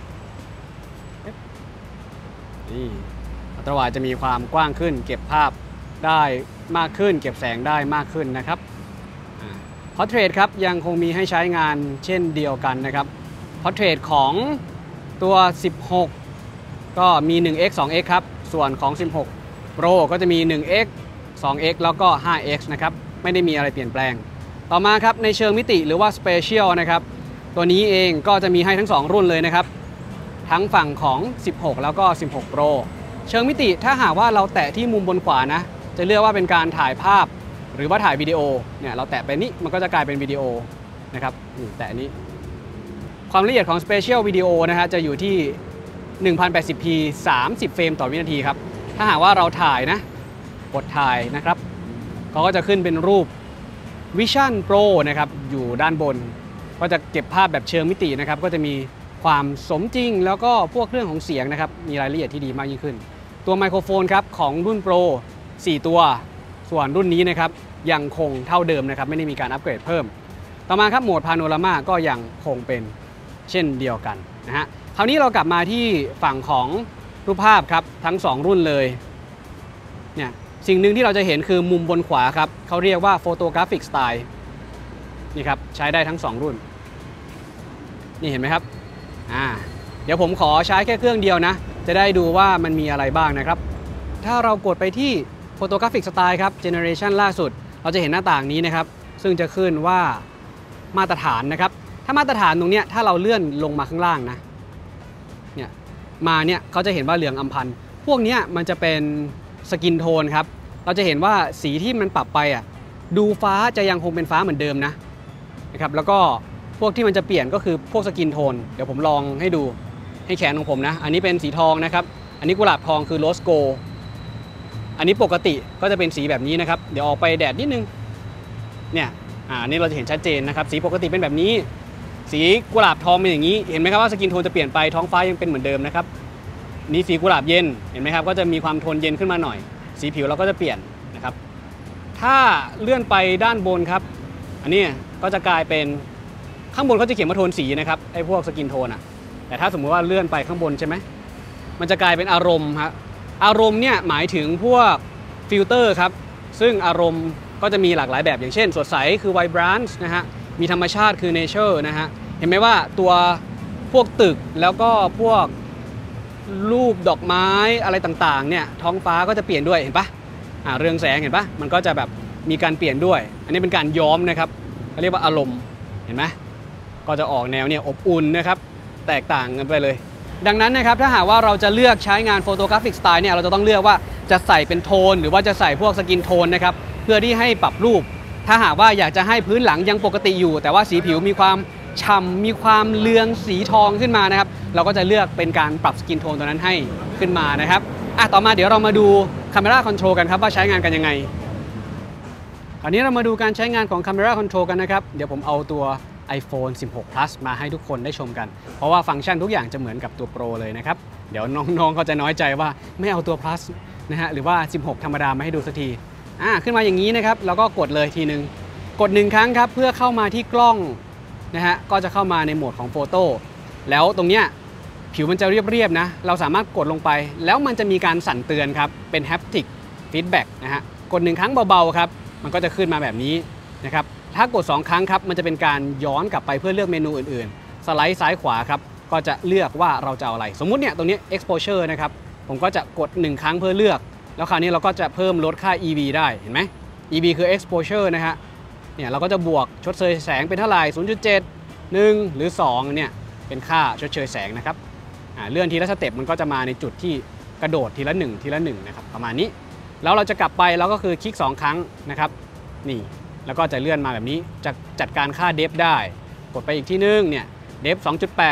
นี่อัลตร้าไวด์จะมีความกว้างขึ้นเก็บภาพได้มากขึ้นเก็บแสงได้มากขึ้นนะครับPortrait ครับยังคงมีให้ใช้งานเช่นเดียวกันนะครับ Portrait ของตัว 16 ก็มี 1x 2x ครับส่วนของ 16 Pro ก็จะมี 1x 2x แล้วก็ 5x นะครับไม่ได้มีอะไรเปลี่ยนแปลงต่อมาครับในเชิงมิติหรือว่า Spatial นะครับตัวนี้เองก็จะมีให้ทั้ง2รุ่นเลยนะครับทั้งฝั่งของ 16 แล้วก็ 16 Pro เชิงมิติถ้าหากว่าเราแตะที่มุมบนขวานะจะเรียกว่าเป็นการถ่ายภาพหรือว่าถ่ายวิดีโอเนี่ยเราแตะไปนี้มันก็จะกลายเป็นวิดีโอนะครับแตะนี้ความละเอียดของ Spatial Video นะฮะจะอยู่ที่ 1080p 30 เฟรมต่อวินาทีครับถ้าหากว่าเราถ่ายนะกดถ่ายนะครับเขาก็จะขึ้นเป็นรูป Vision Pro นะครับอยู่ด้านบนก็จะเก็บภาพแบบเชิงมิตินะครับก็จะมีความสมจริงแล้วก็พวกเรื่องของเสียงนะครับมีรายละเอียดที่ดีมากยิ่งขึ้นตัวไมโครโฟนครับของรุ่น Pro 4 ตัวส่วนรุ่นนี้นะครับยังคงเท่าเดิมนะครับไม่ได้มีการอัปเกรดเพิ่มต่อมาครับโหมดพาโนรามาก็ยังคงเป็นเช่นเดียวกันนะฮะคราวนี้เรากลับมาที่ฝั่งของรูปภาพครับทั้ง2รุ่นเลยเนี่ยสิ่งหนึ่งที่เราจะเห็นคือมุมบนขวาครับเขาเรียกว่า Photographic Style นี่ครับใช้ได้ทั้ง2รุ่นนี่เห็นไหมครับเดี๋ยวผมขอใช้แค่เครื่องเดียวนะจะได้ดูว่ามันมีอะไรบ้างนะครับถ้าเรากดไปที่Photographic Style ครับ Generation ล่าสุดเราจะเห็นหน้าต่างนี้นะครับซึ่งจะขึ้นว่ามาตรฐานนะครับถ้ามาตรฐานตรงนี้ถ้าเราเลื่อนลงมาข้างล่างนะเนี่ยมาเนี่ยเขาจะเห็นว่าเหลืองอัมพันธ์พวกนี้มันจะเป็นสกินโทนครับเราจะเห็นว่าสีที่มันปรับไปดูฟ้าจะยังคงเป็นฟ้าเหมือนเดิมนะครับแล้วก็พวกที่มันจะเปลี่ยนก็คือพวกสกินโทนเดี๋ยวผมลองให้ดูให้แขนของผมนะอันนี้เป็นสีทองนะครับอันนี้กุหลาบทองคือโรสโกอันนี้ปกติก็จะเป็นสีแบบนี้นะครับเดี๋ยวออกไปแดดนิดนึงเนี่ยนี่เราจะเห็นชัดเจนนะครับสีปกติเป็นแบบนี้สีกุหลาบทองเป็นอย่างนี้เห็นไหมครับว่าสกินโทนจะเปลี่ยนไปท้องฟ้ายังเป็นเหมือนเดิมนะครับนี่สีกุหลาบเย็นเห็นไหมครับก็จะมีความโทนเย็นขึ้นมาหน่อยสีผิวเราก็จะเปลี่ยนนะครับถ้าเลื่อนไปด้านบนครับอันนี้ก็จะกลายเป็นข้างบนเขาจะเขียนว่าโทนสีนะครับไอ้พวกสกินโทนแต่ถ้าสมมติว่าเลื่อนไปข้างบนใช่ไหมมันจะกลายเป็นอารมณ์ครับอารมณ์เนี่ยหมายถึงพวกฟิลเตอร์ครับซึ่งอารมณ์ก็จะมีหลากหลายแบบอย่างเช่นสดใสคือ vibrance นะฮะมีธรรมชาติคือ nature นะฮะเห็นไหมว่าตัวพวกตึกแล้วก็พวกรูปดอกไม้อะไรต่างๆเนี่ยท้องฟ้าก็จะเปลี่ยนด้วยเห็นปะเรืองแสงเห็นปะมันก็จะแบบมีการเปลี่ยนด้วยอันนี้เป็นการย้อมนะครับเขาเรียกว่าอารมณ์เห็นไหมก็จะออกแนวเนี่ยอบอุ่นนะครับแตกต่างกันไปเลยดังนั้นนะครับถ้าหากว่าเราจะเลือกใช้งาน Photographic Style เนี่ยเราจะต้องเลือกว่าจะใส่เป็นโทนหรือว่าจะใส่พวกสกินโทนนะครับเพื่อที่ให้ปรับรูปถ้าหากว่าอยากจะให้พื้นหลังยังปกติอยู่แต่ว่าสีผิวมีความฉ่ำมีความเลืองสีทองขึ้นมานะครับเราก็จะเลือกเป็นการปรับสกินโทนตัวนั้นให้ขึ้นมานะครับต่อมาเดี๋ยวเรามาดู Camera Control กันครับว่าใช้งานกันยังไงคราวนี้เรามาดูการใช้งานของ Camera Control กันนะครับเดี๋ยวผมเอาตัว iPhone 16 Plus มาให้ทุกคนได้ชมกันเพราะว่าฟังก์ชันทุกอย่างจะเหมือนกับตัว Pro เลยนะครับเดี๋ยวน้องๆเขาจะน้อยใจว่าไม่เอาตัว Plus นะฮะหรือว่า 16 ธรรมดามาให้ดูสักทีขึ้นมาอย่างนี้นะครับแล้วก็กดเลยทีนึงกด1 ครั้งครับเพื่อเข้ามาที่กล้องนะฮะก็จะเข้ามาในโหมดของโฟโต้แล้วตรงเนี้ยผิวมันจะเรียบๆนะเราสามารถกดลงไปแล้วมันจะมีการสั่นเตือนครับเป็น Haptic Feedback นะฮะกด1 ครั้งเบาๆครับมันก็จะขึ้นมาแบบนี้นะครับถ้ากด2 ครั้งครับมันจะเป็นการย้อนกลับไปเพื่อเลือกเมนูอื่นๆสไลด์ซ้ายขวาครับก็จะเลือกว่าเราจะเอาอะไรสมมุติเนี่ยตรงนี้ exposure นะครับผมก็จะกด1 ครั้งเพื่อเลือกแล้วคราวนี้เราก็จะเพิ่มลดค่า EV ได้เห็นไหม EV คือ exposure นะฮะเนี่ยเราก็จะบวกชดเชยแสงเป็นเท่าไหร่ 0.7 1 หรือ 2เนี่ยเป็นค่าชดเชยแสงนะครับเลื่อนทีละสเต็ปมันก็จะมาในจุดที่กระโดดทีละ1ทีละ1นะครับประมาณนี้แล้วเราจะกลับไปเราก็คือคลิก2 ครั้งนะครับนี่แล้วก็จะเลื่อนมาแบบนี้จะจัดการค่าเดฟได้กดไปอีกที่นึงเนี่ยเดฟ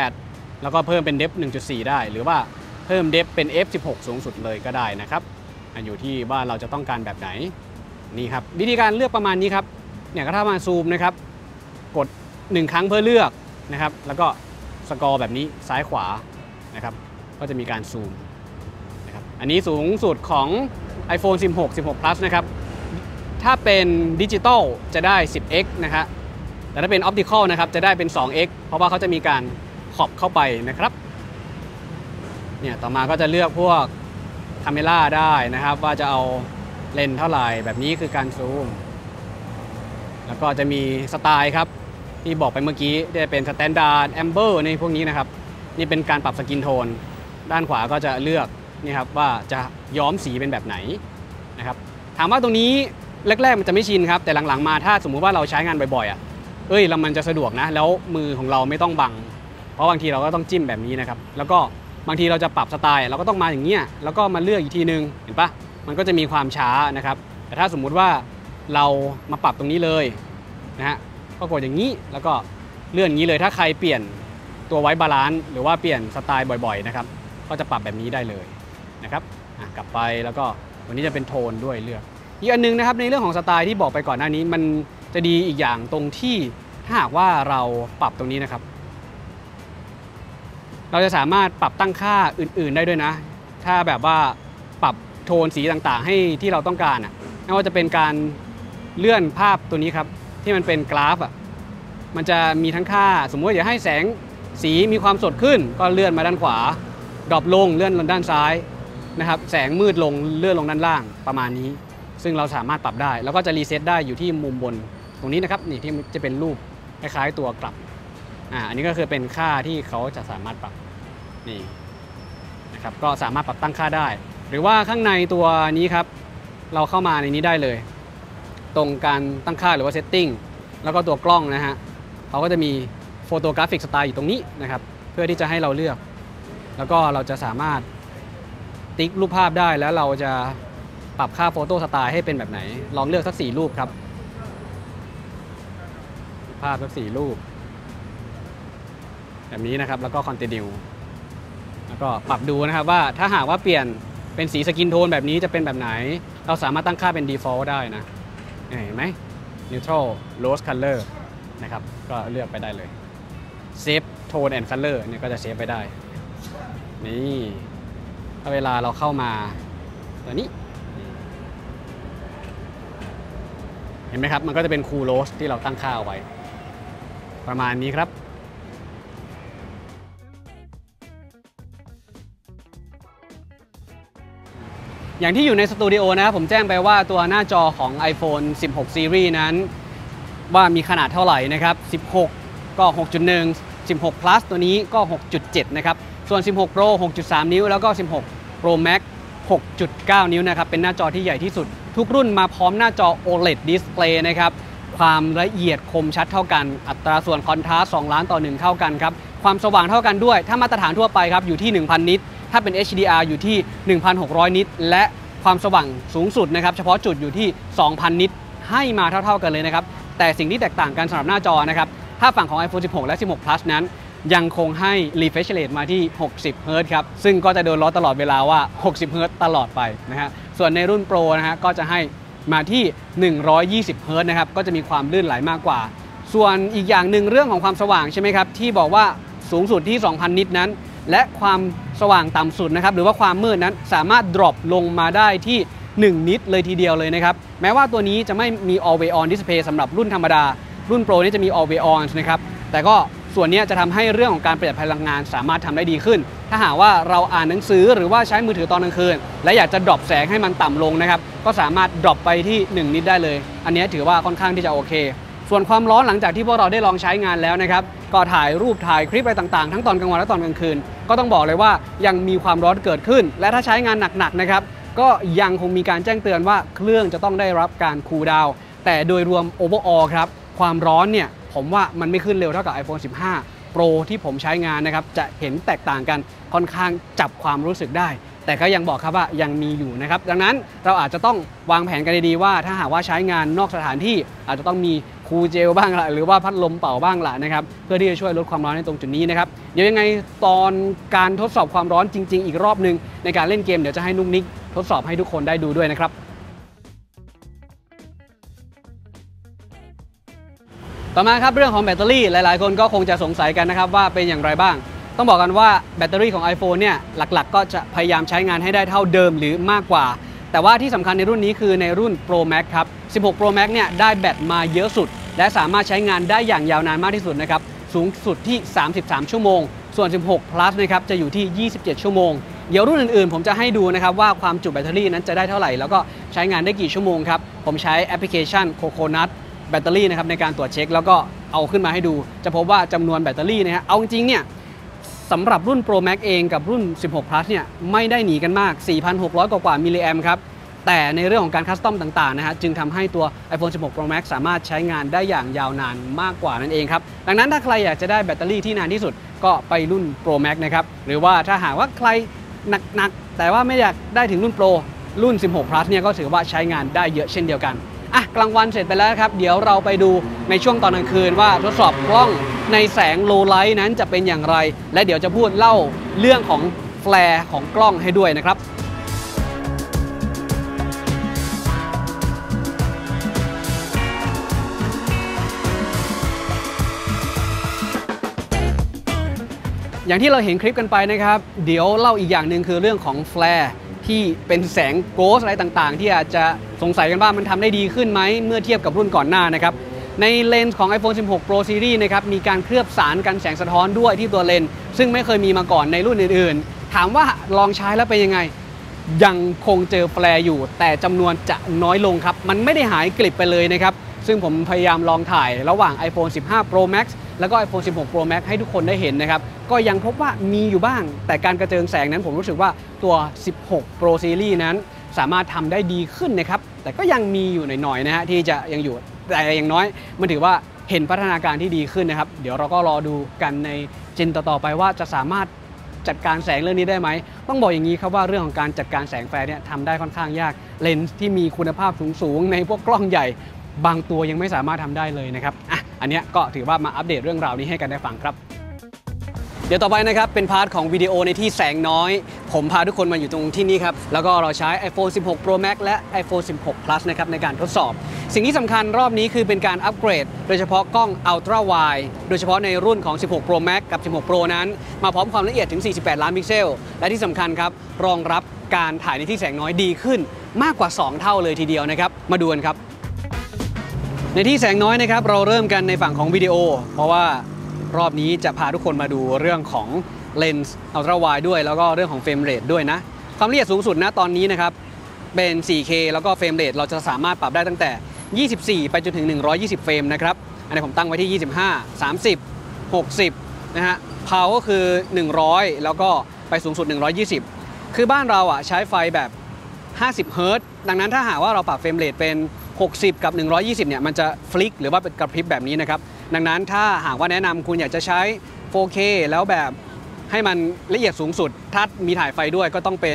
2.8 แล้วก็เพิ่มเป็นเดฟ 1.4 ได้หรือว่าเพิ่มเดฟเป็น F16 สูงสุดเลยก็ได้นะครับอยู่ที่ว่าเราจะต้องการแบบไหนนี่ครับวิธีการเลือกประมาณนี้ครับเนี่ยก็ถ้ามาซูมนะครับกด1 ครั้งเพื่อเลือกนะครับแล้วก็สกอร์แบบนี้ซ้ายขวานะครับก็จะมีการซูมนะครับอันนี้สูงสุดของ iPhone 16 Plus นะครับถ้าเป็นดิจิตอลจะได้ 10x นะครับแต่ถ้าเป็นออปติคอลนะครับจะได้เป็น 2x เพราะว่าเขาจะมีการขอบเข้าไปนะครับเนี่ยต่อมาก็จะเลือกพวกคาเมล่าได้นะครับว่าจะเอาเลนส์เท่าไหร่แบบนี้คือการซูมแล้วก็จะมีสไตล์ครับที่บอกไปเมื่อกี้จะเป็นสแตนดาร์ดแอมเบอร์ในพวกนี้นะครับนี่เป็นการปรับสกินโทนด้านขวาก็จะเลือกนี่ครับว่าจะย้อมสีเป็นแบบไหนนะครับถามว่าตรงนี้แรกๆมันจะไม่ชินครับแต่หลังๆมาถ้าสมมุติว่าเราใช้งานบ่อยๆแล้วมันจะสะดวกนะแล้วมือของเราไม่ต้องบังเพราะบางทีเราก็ต้องจิ้มแบบนี้นะครับแล้วก็บางทีเราจะปรับสไตล์เราก็ต้องมาอย่างเงี้ยแล้วก็มาเลือกอีกทีนึงเห็นปะมันก็จะมีความช้านะครับแต่ถ้าสมมุติว่าเรามาปรับตรงนี้เลยนะฮะก็กดอย่างนี้แล้วก็เลื่อนอย่างนี้เลยถ้าใครเปลี่ยนตัวไว้บาลานซ์หรือว่าเปลี่ยนสไตล์บ่อยๆนะครับก็จะปรับแบบนี้ได้เลยนะครับกลับไปแล้วก็วันนี้จะเป็นโทนด้วยเลือกอีกอันนึงนะครับในเรื่องของสไตล์ที่บอกไปก่อนหน้านี้มันจะดีอีกอย่างตรงที่ถ้าหากว่าเราปรับตรงนี้นะครับเราจะสามารถปรับตั้งค่าอื่นๆได้ด้วยนะถ้าแบบว่าปรับโทนสีต่างๆให้ที่เราต้องการไม่ว่าจะเป็นการเลื่อนภาพตัวนี้ครับที่มันเป็นกราฟมันจะมีทั้งค่าสมมติอยากให้แสงสีมีความสดขึ้นก็เลื่อนมาด้านขวาดรอปลงเลื่อนลงด้านซ้ายนะครับแสงมืดลงเลื่อนลงด้านล่างประมาณนี้ซึ่งเราสามารถปรับได้แล้วก็จะรีเซ็ตได้อยู่ที่มุมบนตรงนี้นะครับนี่ที่จะเป็นรูปคล้ายๆตัวกลับอันนี้ก็คือเป็นค่าที่เขาจะสามารถปรับนี่นะครับก็สามารถปรับตั้งค่าได้หรือว่าข้างในตัวนี้ครับเราเข้ามาในนี้ได้เลยตรงการตั้งค่าหรือว่าเซตติ้งแล้วก็ตัวกล้องนะฮะเขาก็จะมีโฟโตกราฟิกสไตล์อยู่ตรงนี้นะครับเพื่อที่จะให้เราเลือกแล้วก็เราจะสามารถติ๊กรูปภาพได้แล้วเราจะปรับค่าโฟโต้สไตล์ให้เป็นแบบไหนลองเลือกสัก4 รูปครับภาพสัก4 รูปแบบนี้นะครับแล้วก็ continue แล้วก็ปรับดูนะครับว่าถ้าหากว่าเปลี่ยนเป็นสีสกินโทนแบบนี้จะเป็นแบบไหนเราสามารถตั้งค่าเป็น default ได้นะเห็นไหม neutral rose color นะครับก็เลือกไปได้เลย save tone and color เนี่ยก็จะเซฟไปได้นี่ถ้าเวลาเราเข้ามาตัวนี้เห็นไหมครับมันก็จะเป็น cool rose ที่เราตั้งค่าเอาไว้ประมาณนี้ครับอย่างที่อยู่ในสตูดิโอนะครับผมแจ้งไปว่าตัวหน้าจอของ iPhone 16 Series นั้นว่ามีขนาดเท่าไหร่นะครับ16ก็ 6.1 16 Plus ตัวนี้ก็ 6.7 นะครับส่วน16 Pro 6.3 นิ้วแล้วก็16 Pro Max 6.9 นิ้วนะครับเป็นหน้าจอที่ใหญ่ที่สุดทุกรุ่นมาพร้อมหน้าจอ OLED Display นะครับความละเอียดคมชัดเท่ากันอัตราส่วนคอนทราสต์2 ล้านต่อ 1 เท่ากันครับความสว่างเท่ากันด้วยถ้ามาตรฐานทั่วไปครับอยู่ที่ 1,000 นิตถ้าเป็น HDR อยู่ที่ 1,600 นิตและความสว่างสูงสุดนะครับเฉพาะจุดอยู่ที่ 2,000 นิตให้มาเท่าๆกันเลยนะครับแต่สิ่งที่แตกต่างกันสำหรับหน้าจอนะครับถ้าฝั่งของ iPhone 16 และ 16 Plus นั้นยังคงให้ refresh rate มาที่60 Hz ครับซึ่งก็จะโดนล้อตลอดเวลาว่า60 Hz ตลอดไปนะฮะส่วนในรุ่น Pro นะฮะก็จะให้มาที่120 Hz นะครับก็จะมีความลื่นไหลมากกว่าส่วนอีกอย่างหนึ่งเรื่องของความสว่างใช่ไหมครับที่บอกว่าสูงสุดที่ 2,000 นิตนั้นและความสว่างต่ำสุดนะครับหรือว่าความมืดนั้นสามารถ drop ลงมาได้ที่1 นิตเลยทีเดียวเลยนะครับแม้ว่าตัวนี้จะไม่มี always on display สำหรับรุ่นธรรมดารุ่น Pro นี่จะมี always on นะครับแต่ก็ส่วนนี้จะทำให้เรื่องของการประหยัดพลังงานสามารถทำได้ดีขึ้นถ้าหากว่าเราอ่านหนังสือหรือว่าใช้มือถือตอนกลางคืนและอยากจะ drop แสงให้มันต่ำลงนะครับก็สามารถ drop ไปที่1 นิตได้เลยอันนี้ถือว่าค่อนข้างที่จะโอเคส่วนความร้อนหลังจากที่พวกเราได้ลองใช้งานแล้วนะครับก็ถ่ายรูปถ่ายคลิปอะไรต่างๆทั้งตอนกลางวันและตอนกลางคืนก็ต้องบอกเลยว่ายังมีความร้อนเกิดขึ้นและถ้าใช้งานหนักๆนะครับก็ยังคงมีการแจ้งเตือนว่าเครื่องจะต้องได้รับการคูลดาวน์แต่โดยรวม overall ครับความร้อนเนี่ยผมว่ามันไม่ขึ้นเร็วเท่ากับ iPhone 15 Pro ที่ผมใช้งานนะครับจะเห็นแตกต่างกันค่อนข้างจับความรู้สึกได้แต่ก็ยังบอกครับว่ายังมีอยู่นะครับดังนั้นเราอาจจะต้องวางแผนกันดีๆว่าถ้าหากว่าใช้งานนอกสถานที่อาจจะต้องมีคูลเจลบ้างละหรือว่าพัดลมเป่าบ้างละนะครับเพื่อที่จะช่วยลดความร้อนในตรงจุดนี้นะครับเดี๋ยวยังไงตอนการทดสอบความร้อนจริงๆอีกรอบนึงในการเล่นเกมเดี๋ยวจะให้นุ๊กนิกทดสอบให้ทุกคนได้ดูด้วยนะครับต่อมาครับเรื่องของแบตเตอรี่หลายๆคนก็คงจะสงสัยกันนะครับว่าเป็นอย่างไรบ้างต้องบอกกันว่าแบตเตอรี่ของ iPhone เนี่ยหลักๆก็จะพยายามใช้งานให้ได้เท่าเดิมหรือมากกว่าแต่ว่าที่สำคัญในรุ่นนี้คือในรุ่น Pro Max ครับ16 Pro Max เนี่ยได้แบตมาเยอะสุดและสามารถใช้งานได้อย่างยาวนานมากที่สุดนะครับสูงสุดที่33ชั่วโมงส่วน16 Plus นะครับจะอยู่ที่27ชั่วโมงเดี๋ยวรุ่นอื่นๆผมจะให้ดูนะครับว่าความจุแบตเตอรี่นั้นจะได้เท่าไหร่แล้วก็ใช้งานได้กี่ชั่วโมงครับผมใช้แอปพลิเคชัน Coconut แบตเตอรี่นะครับในการตรวจเช็คแล้วก็เอาขึ้นมาให้ดูจะพบว่าจำนวนแบตเตอรี่นะฮะเอาจริงๆเนี่ยสำหรับรุ่น Pro Max เองกับรุ่น16 Plus เนี่ยไม่ได้หนีกันมาก 4,600 กว่ามิลลิแอมป์ครับแต่ในเรื่องของการคัสตอมต่างๆนะฮะจึงทำให้ตัว iPhone 16 Pro Max สามารถใช้งานได้อย่างยาวนานมากกว่านั่นเองครับดังนั้นถ้าใครอยากจะได้แบตเตอรี่ที่นานที่สุดก็ไปรุ่น Pro Max นะครับหรือว่าถ้าหากว่าใครหนักๆแต่ว่าไม่อยากได้ถึงรุ่น Pro รุ่น16 Plus เนี่ยก็ถือว่าใช้งานได้เยอะเช่นเดียวกันกลางวันเสร็จไปแล้วครับเดี๋ยวเราไปดูในช่วงตอนกลางคืนว่าทดสอบกล้องในแสงโลไลท์นั้นจะเป็นอย่างไรและเดี๋ยวจะพูดเล่าเรื่องของแฟลร์ของกล้องให้ด้วยนะครับอย่างที่เราเห็นคลิปกันไปนะครับเดี๋ยวเล่าอีกอย่างหนึ่งคือเรื่องของแฟลร์ที่เป็นแสงโกสอะไรต่างๆที่อาจจะสงสัยกันว่ามันทำได้ดีขึ้นไหมเมื่อเทียบกับรุ่นก่อนหน้านะครับในเลนส์ของ iPhone 16 Pro Series นะครับมีการเคลือบสารกันแสงสะท้อนด้วยที่ตัวเลนส์ซึ่งไม่เคยมีมาก่อนในรุ่นอื่นๆถามว่าลองใช้แล้วเป็นยังไงยังคงเจอแฟลร์อยู่แต่จำนวนจะน้อยลงครับมันไม่ได้หายกลิบไปเลยนะครับซึ่งผมพยายามลองถ่ายระหว่าง iPhone 15 Pro Max แล้วก็ iPhone 16 Pro Max ให้ทุกคนได้เห็นนะครับก็ยังพบว่ามีอยู่บ้างแต่การกระเจิงแสงนั้นผมรู้สึกว่าตัว 16 Pro Series นั้นสามารถทำได้ดีขึ้นนะครับแต่ก็ยังมีอยู่หน่อยๆนะฮะที่จะยังอยู่แต่อย่างน้อยมันถือว่าเห็นพัฒนาการที่ดีขึ้นนะครับเดี๋ยวเราก็รอดูกันในเจนต่อๆไปว่าจะสามารถจัดการแสงเรื่องนี้ได้ไหมต้องบอกอย่างนี้ครับว่าเรื่องของการจัดการแสงแฟลร์เนี่ยทำได้ค่อนข้างยากเลนส์ที่มีคุณภาพสูงๆในพวกกล้องใหญ่บางตัวยังไม่สามารถทำได้เลยนะครับอันนี้ก็ถือว่ามาอัปเดตเรื่องราวนี้ให้กันได้ฟังครับเดี๋ยวต่อไปนะครับเป็นพาร์ทของวิดีโอในที่แสงน้อยผมพาทุกคนมาอยู่ตรงที่นี่ครับแล้วก็เราใช้ iPhone 16 Pro Max และ iPhone 16 Plus นะครับในการทดสอบสิ่งที่สำคัญรอบนี้คือเป็นการอัปเกรดโดยเฉพาะกล้อง Ultra Wide โดยเฉพาะในรุ่นของ 16 Pro Max กับ 16 Pro นั้นมาพร้อมความละเอียดถึง 48 ล้านพิกเซลและที่สำคัญครับรองรับการถ่ายในที่แสงน้อยดีขึ้นมากกว่า 2 เท่าเลยทีเดียวนะครับมาดูกันครับในที่แสงน้อยนะครับเราเริ่มกันในฝั่งของวิดีโอเพราะว่ารอบนี้จะพาทุกคนมาดูเรื่องของเลนส์ Ultra Wide ด้วยแล้วก็เรื่องของเฟรมเรทด้วยนะความละเอียดสูงสุดนะตอนนี้นะครับเป็น 4K แล้วก็เฟรมเรทเราจะสามารถปรับได้ตั้งแต่24ไปจนถึง120เฟรมนะครับอันนี้ผมตั้งไว้ที่25 30 60นะฮะพาวก็คือ100แล้วก็ไปสูงสุด120คือบ้านเราใช้ไฟแบบ50 เฮิร์ตซ์ดังนั้นถ้าหากว่าเราปรับเฟรมเรทเป็น60กับ120เนี่ยมันจะฟลิกหรือว่าเป็นกระพริบแบบนี้นะครับดังนั้นถ้าหากว่าแนะนำคุณอยากจะใช้ 4K แล้วแบบให้มันละเอียดสูงสุดถ้ามีถ่ายไฟด้วยก็ต้องเป็น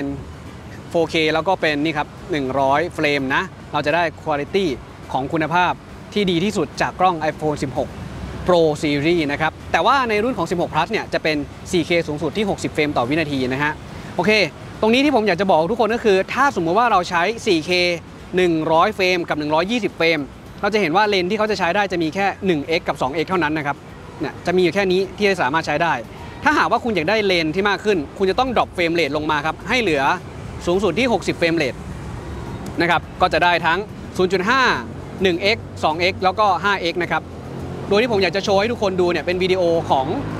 4K แล้วก็เป็นนี่ครับ100เฟรมนะเราจะได้คุณภาพของคุณภาพที่ดีที่สุดจากกล้อง iPhone 16 Pro Series นะครับแต่ว่าในรุ่นของ16 Plus เนี่ยจะเป็น 4K สูงสุดที่60เฟรมต่อวินาทีนะฮะโอเคตรงนี้ที่ผมอยากจะบอกทุกคนก็คือถ้าสมมติว่าเราใช้ 4K 100เฟรมกับ120เฟรมเราจะเห็นว่าเลนที่เขาจะใช้ได้จะมีแค่ 1x กับ 2x เท่านั้นนะครับเนี่ยจะมีอยู่แค่นี้ที่จะสามารถใช้ได้ถ้าหากว่าคุณอยากได้เลนที่มากขึ้นคุณจะต้องดรอปเฟรมเรทลงมาครับให้เหลือสูงสุดที่60เฟรมเรทนะครับก็จะได้ทั้ง 0.5 1x 2x แล้วก็ 5x นะครับโดยที่ผมอยากจะโชว์ให้ทุกคนดูเนี่ยเป็นวิดีโอของ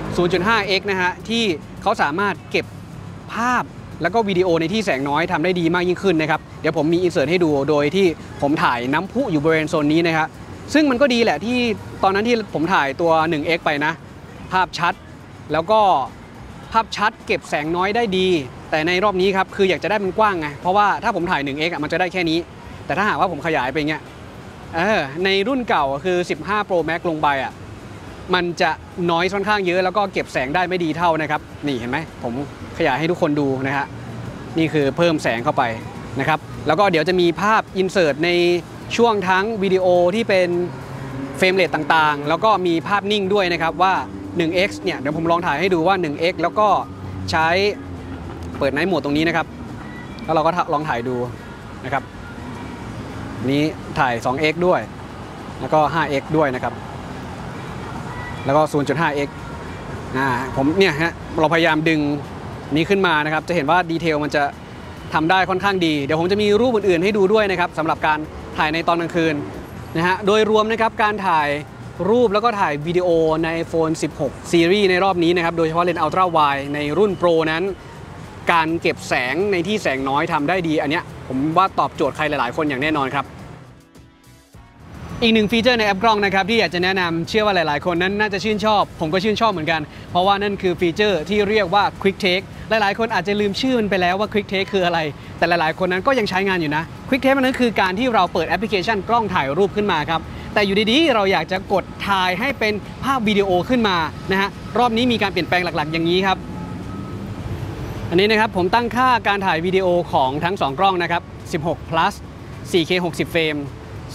0.5x นะฮะที่เขาสามารถเก็บภาพแล้วก็วิดีโอในที่แสงน้อยทำได้ดีมากยิ่งขึ้นนะครับเดี๋ยวผมมีอินเสิร์ตให้ดูโดยที่ผมถ่ายน้ำพุอยู่บริเวณโซนนี้นะครับซึ่งมันก็ดีแหละที่ตอนนั้นที่ผมถ่ายตัว 1x ไปนะภาพชัดแล้วก็ภาพชัดเก็บแสงน้อยได้ดีแต่ในรอบนี้ครับคืออยากจะได้มันกว้างไงเพราะว่าถ้าผมถ่าย 1x มันจะได้แค่นี้แต่ถ้าหากว่าผมขยายไปเงี้ยในรุ่นเก่าคือ15 Pro Max ลงไปมันจะน้อยค่อนข้างเยอะแล้วก็เก็บแสงได้ไม่ดีเท่านะครับนี่เห็นไหมผมขยายให้ทุกคนดูนะฮะนี่คือเพิ่มแสงเข้าไปนะครับแล้วก็เดี๋ยวจะมีภาพอินเสิร์ตในช่วงทั้งวิดีโอที่เป็นเฟรมเรทต่างๆแล้วก็มีภาพนิ่งด้วยนะครับว่า 1x เนี่ยเดี๋ยวผมลองถ่ายให้ดูว่า 1x แล้วก็ใช้เปิดไนท์โหมดตรงนี้นะครับแล้วเราก็ลองถ่ายดูนะครับนี้ถ่าย 2x ด้วยแล้วก็ 5x ด้วยนะครับแล้วก็ 0.5x ผมเนี่ยฮะเราพยายามดึงนี้ขึ้นมานะครับจะเห็นว่าดีเทลมันจะทำได้ค่อนข้างดีเดี๋ยวผมจะมีรูปอื่นๆให้ดูด้วยนะครับสำหรับการถ่ายในตอนกลางคืนนะฮะโดยรวมนะครับการถ่ายรูปแล้วก็ถ่ายวิดีโอใน iPhone 16 Series ในรอบนี้นะครับโดยเฉพาะเลนส์ Ultra Wide ในรุ่น Pro นั้นการเก็บแสงในที่แสงน้อยทำได้ดีอันเนี้ยผมว่าตอบโจทย์ใครหลายๆคนอย่างแน่นอนครับอีกหนึ่งฟีเจอร์ในแอปกล้องนะครับที่อยากจะแนะนำเชื่อว่าหลายๆคนนั้นน่าจะชื่นชอบผมก็ชื่นชอบเหมือนกันเพราะว่านั่นคือฟีเจอร์ที่เรียกว่า Quick Take หลายๆคนอาจจะลืมชื่อมันไปแล้วว่า Quick Take คืออะไรแต่หลายๆคนนั้นก็ยังใช้งานอยู่นะ Quick Take มันนั้นคือการที่เราเปิดแอปพลิเคชันกล้องถ่ายรูปขึ้นมาครับแต่อยู่ดีๆเราอยากจะกดถ่ายให้เป็นภาพวิดีโอขึ้นมานะฮะรอบนี้มีการเปลี่ยนแปลงหลักๆอย่างนี้ครับอันนี้นะครับผมตั้งค่าการถ่ายวิดีโอของทั้ง2กล้องนะครับ16 plus 4K 60เฟรม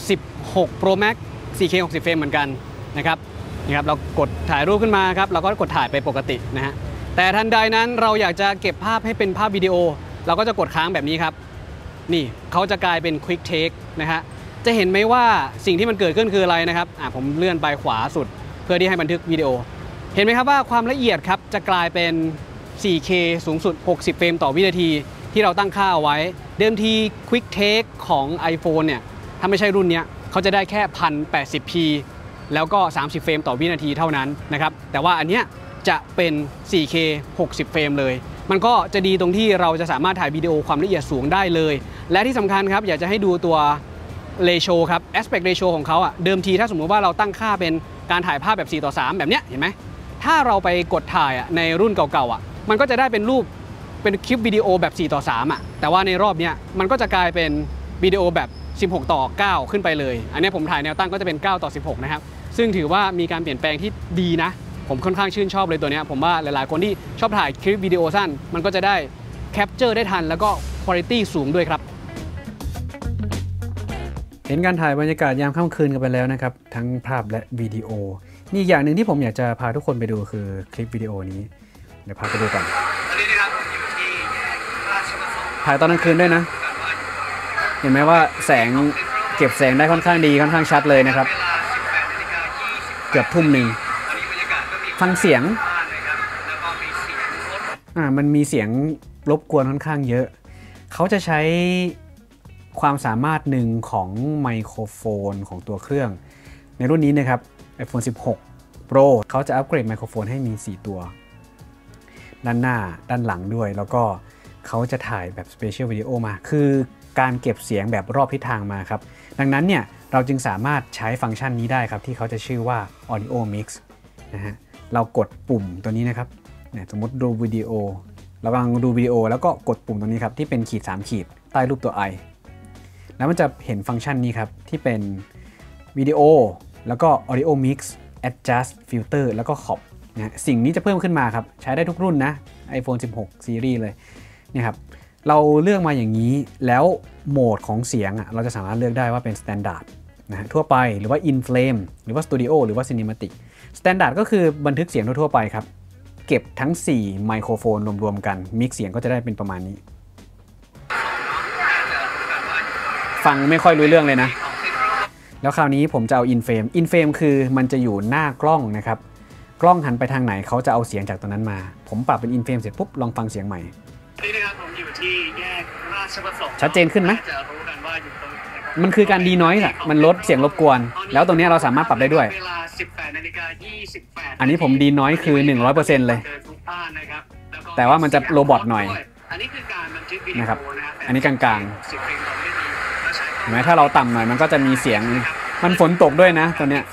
16 Pro Max 4K 60เฟรมเหมือนกันนะครับเรากดถ่ายรูปขึ้นมาครับเราก็กดถ่ายไปปกตินะฮะแต่ทันใดนั้นเราอยากจะเก็บภาพให้เป็นภาพวิดีโอเราก็จะกดค้างแบบนี้ครับนี่เขาจะกลายเป็น Quick Take นะฮะจะเห็นไหมว่าสิ่งที่มันเกิดขึ้นคืออะไรนะครับผมเลื่อนไปขวาสุดเพื่อที่ให้บันทึกวิดีโอเห็นไหมครับว่าความละเอียดครับจะกลายเป็น 4K สูงสุด60เฟรมต่อวินาทีที่เราตั้งค่าเอาไว้เดิมที Quick Take ของ iPhone เนี่ยถ้าไม่ใช่รุ่นนี้เขาจะได้แค่ 1080p แล้วก็30เฟรมต่อวินาทีเท่านั้นนะครับแต่ว่าอันเนี้ยจะเป็น 4K 60เฟรมเลยมันก็จะดีตรงที่เราจะสามารถถ่ายวิดีโอความละเอียดสูงได้เลยและที่สำคัญครับอยากจะให้ดูตัว ratio ครับ aspect ratio ของเขาเดิมทีถ้าสมมุติว่าเราตั้งค่าเป็นการถ่ายภาพแบบ4:3แบบเนี้ยเห็นไหมถ้าเราไปกดถ่ายในรุ่นเก่าๆมันก็จะได้เป็นรูปเป็นคลิปวิดีโอแบบ4:3แต่ว่าในรอบนี้มันก็จะกลายเป็นวิดีโอแบบ16:9ขึ้นไปเลยอันนี้ผมถ่ายแนวตั้งก็จะเป็น9:16นะครับซึ่งถือว่ามีการเปลี่ยนแปลงที่ดีนะผมค่อนข้างชื่นชอบเลยตัวนี้ผมว่าหลายๆคนที่ชอบถ่ายคลิปวิดีโอสั้นมันก็จะได้แคปเจอร์ได้ทันแล้วก็คุณภาพสูงด้วยครับเห็นการถ่ายบรรยากาศยามค่ำคืนกันไปแล้วนะครับทั้งภาพและวิดีโอมีอย่างหนึ่งที่ผมอยากจะพาทุกคนไปดูคือคลิปวิดีโอนี้เดี๋ยวพาไปดูกันตอนนี้นะครับอยู่ที่ราชประสงค์ถ่ายตอนกลางคืนด้วยนะเห็นไหมว่าแสงเก็บแสงได้ค่อนข้างดีค่อนข้างชัดเลยนะครับเกือบทุ่มหนึ่งฟังเสียงมันมีเสียงรบกวนค่อนข้างเยอะเขาจะใช้ความสามารถหนึ่งของไมโครโฟนของตัวเครื่องในรุ่นนี้นะครับ iPhone 16 Pro เขาจะอัปเกรดไมโครโฟนให้มี4ตัวด้านหน้าด้านหลังด้วยแล้วก็เขาจะถ่ายแบบ Special Video มาคือการเก็บเสียงแบบรอบทิศทางมาครับดังนั้นเนี่ยเราจึงสามารถใช้ฟังก์ชันนี้ได้ครับที่เขาจะชื่อว่า Audio Mix นะฮะเรากดปุ่มตัวนี้นะครับสมมติดูวิดีโอเรากำลังดูวิดีโอแล้วก็กดปุ่มตัวนี้ครับที่เป็นขีด3ขีดใต้รูปตัว i แล้วมันจะเห็นฟังก์ชันนี้ครับที่เป็นวิดีโอแล้วก็ Audio Mix Adjust Filter แล้วก็ Crop นะสิ่งนี้จะเพิ่มขึ้นมาครับใช้ได้ทุกรุ่นนะ iPhone 16 Series เลยนี่ครับเราเลือกมาอย่างนี้แล้วโหมดของเสียงเราจะสามารถเลือกได้ว่าเป็น Standard นะทั่วไปหรือว่า In Frame หรือว่า Studio หรือว่า Cinematic Standard ก็คือบันทึกเสียงทั่วๆไปครับเก็บทั้ง4ไมโครโฟนรวมๆกันมิกซ์เสียงก็จะได้เป็นประมาณนี้ฟังไม่ค่อยรู้เรื่องเลยนะแล้วคราวนี้ผมจะเอาอินเฟรมคือมันจะอยู่หน้ากล้องนะครับกล้องหันไปทางไหนเขาจะเอาเสียงจากตรงนั้นมาผมปรับเป็นอินเฟรมเสร็จปุ๊บลองฟังเสียงใหม่นี่นะครับผมอยู่ที่แยกราชประสงค์ชัดเจนขึ้นไหมมันคือการดีน้อยส์อะมันลดเสียงรบกวนแล้วตรงนี้เราสามารถปรับได้ด้วยอันนี้ผมดีน้อยคือ 100% เลยแต่ว่ามันจะโรบอทหน่อยนะครับอันนี้กลางๆเห็นไหมถ้าเราต่ำหน่อยมันก็จะมีเสียงมันฝนตกด้วยนะตัวเนี้ย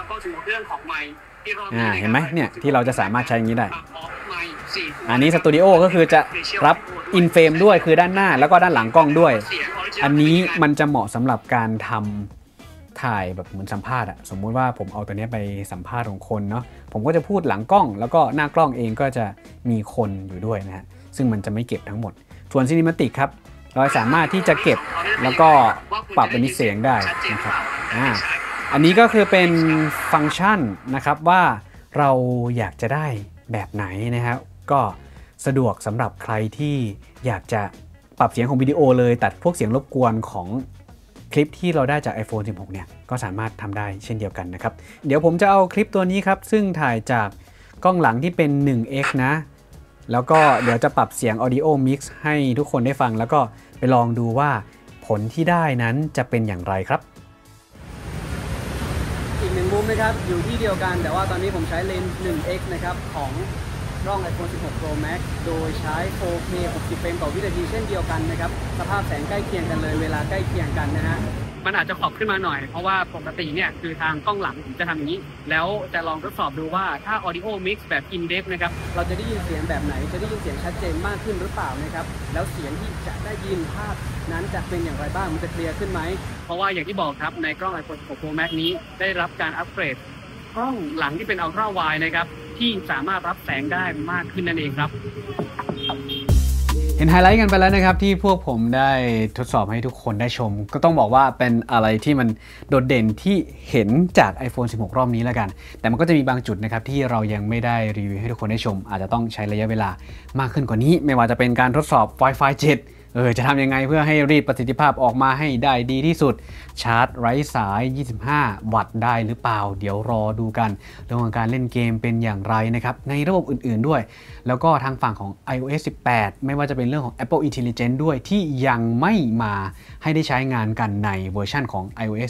เห็นไหมเนี่ยที่เราจะสามารถใช้อย่างนี้ได้อันนี้สตูดิโอก็คือจะรับอินเฟรมด้วยคือด้านหน้าแล้วก็ด้านหลังกล้องด้วยอันนี้มันจะเหมาะสำหรับการทำถ่ายแบบเหมือนสัมภาษณ์อะสมมุติว่าผมเอาตัวนี้ไปสัมภาษณ์ของคนเนาะผมก็จะพูดหลังกล้องแล้วก็หน้ากล้องเองก็จะมีคนอยู่ด้วยนะฮะซึ่งมันจะไม่เก็บทั้งหมดส่วนซินิมาติกครับเราสามารถที่จะเก็บแล้วก็ปรับเป็นเสียงได้นะครับอันนี้ก็คือเป็นฟังก์ชันนะครับว่าเราอยากจะได้แบบไหนนะครับก็สะดวกสำหรับใครที่อยากจะปรับเสียงของวิดีโอเลยตัดพวกเสียงรบกวนของคลิปที่เราได้จาก iPhone 16 เนี่ยก็สามารถทำได้เช่นเดียวกันนะครับเดี๋ยวผมจะเอาคลิปตัวนี้ครับซึ่งถ่ายจากกล้องหลังที่เป็น 1x นะแล้วก็เดี๋ยวจะปรับเสียง Audio Mix ให้ทุกคนได้ฟังแล้วก็ไปลองดูว่าผลที่ได้นั้นจะเป็นอย่างไรครับอีกหนึ่งมุมนะครับอยู่ที่เดียวกันแต่ว่าตอนนี้ผมใช้เลนส์ 1x นะครับของกล้อง iPhone 16 Pro Max โดยใช้ 4K 60 เฟรมต่อวินาทีเช่นเดียวกันนะครับสภาพแสงใกล้เคียงกันเลยเวลาใกล้เคียงกันนะฮะมันอาจจะขอบขึ้นมาหน่อยเพราะว่าปกติเนี่ยคือทางกล้องหลังผมจะทำอย่างนี้แล้วจะลองทดสอบดูว่าถ้า Audio Mix แบบ In Depth นะครับเราจะได้ยินเสียงแบบไหนจะได้ยินเสียงชัดเจนมากขึ้นหรือเปล่านะครับแล้วเสียงที่จะได้ยินภาพนั้นจะเป็นอย่างไรบ้างมันจะเคลียร์ขึ้นไหมเพราะว่าอย่างที่บอกครับในกล้อง iPhone 16 Pro Max นี้ได้รับการอัปเกรดกล้องหลังที่เป็น Ultra Wide นะครับที่สามารถรับแสงได้มากขึ้นนั่นเองครับเห็นไฮไลท์กันไปแล้วนะครับที่พวกผมได้ทดสอบให้ทุกคนได้ชมก็ต้องบอกว่าเป็นอะไรที่มันโดดเด่นที่เห็นจาก iPhone 16 รอบนี้แล้วกันแต่มันก็จะมีบางจุดนะครับที่เรายังไม่ได้รีวิวให้ทุกคนได้ชมอาจจะต้องใช้ระยะเวลามากขึ้นกว่านี้ไม่ว่าจะเป็นการทดสอบ Wi-Fi 7จะทำยังไงเพื่อให้รีดประสิทธิภาพออกมาให้ได้ดีที่สุดชาร์จไร้สาย25 วัตต์ได้หรือเปล่าเดี๋ยวรอดูกันเรื่องของการเล่นเกมเป็นอย่างไรนะครับในระบบอื่นๆด้วยแล้วก็ทางฝั่งของ iOS 18 ไม่ว่าจะเป็นเรื่องของ Apple Intelligence ด้วยที่ยังไม่มาให้ได้ใช้งานกันในเวอร์ชันของ iOS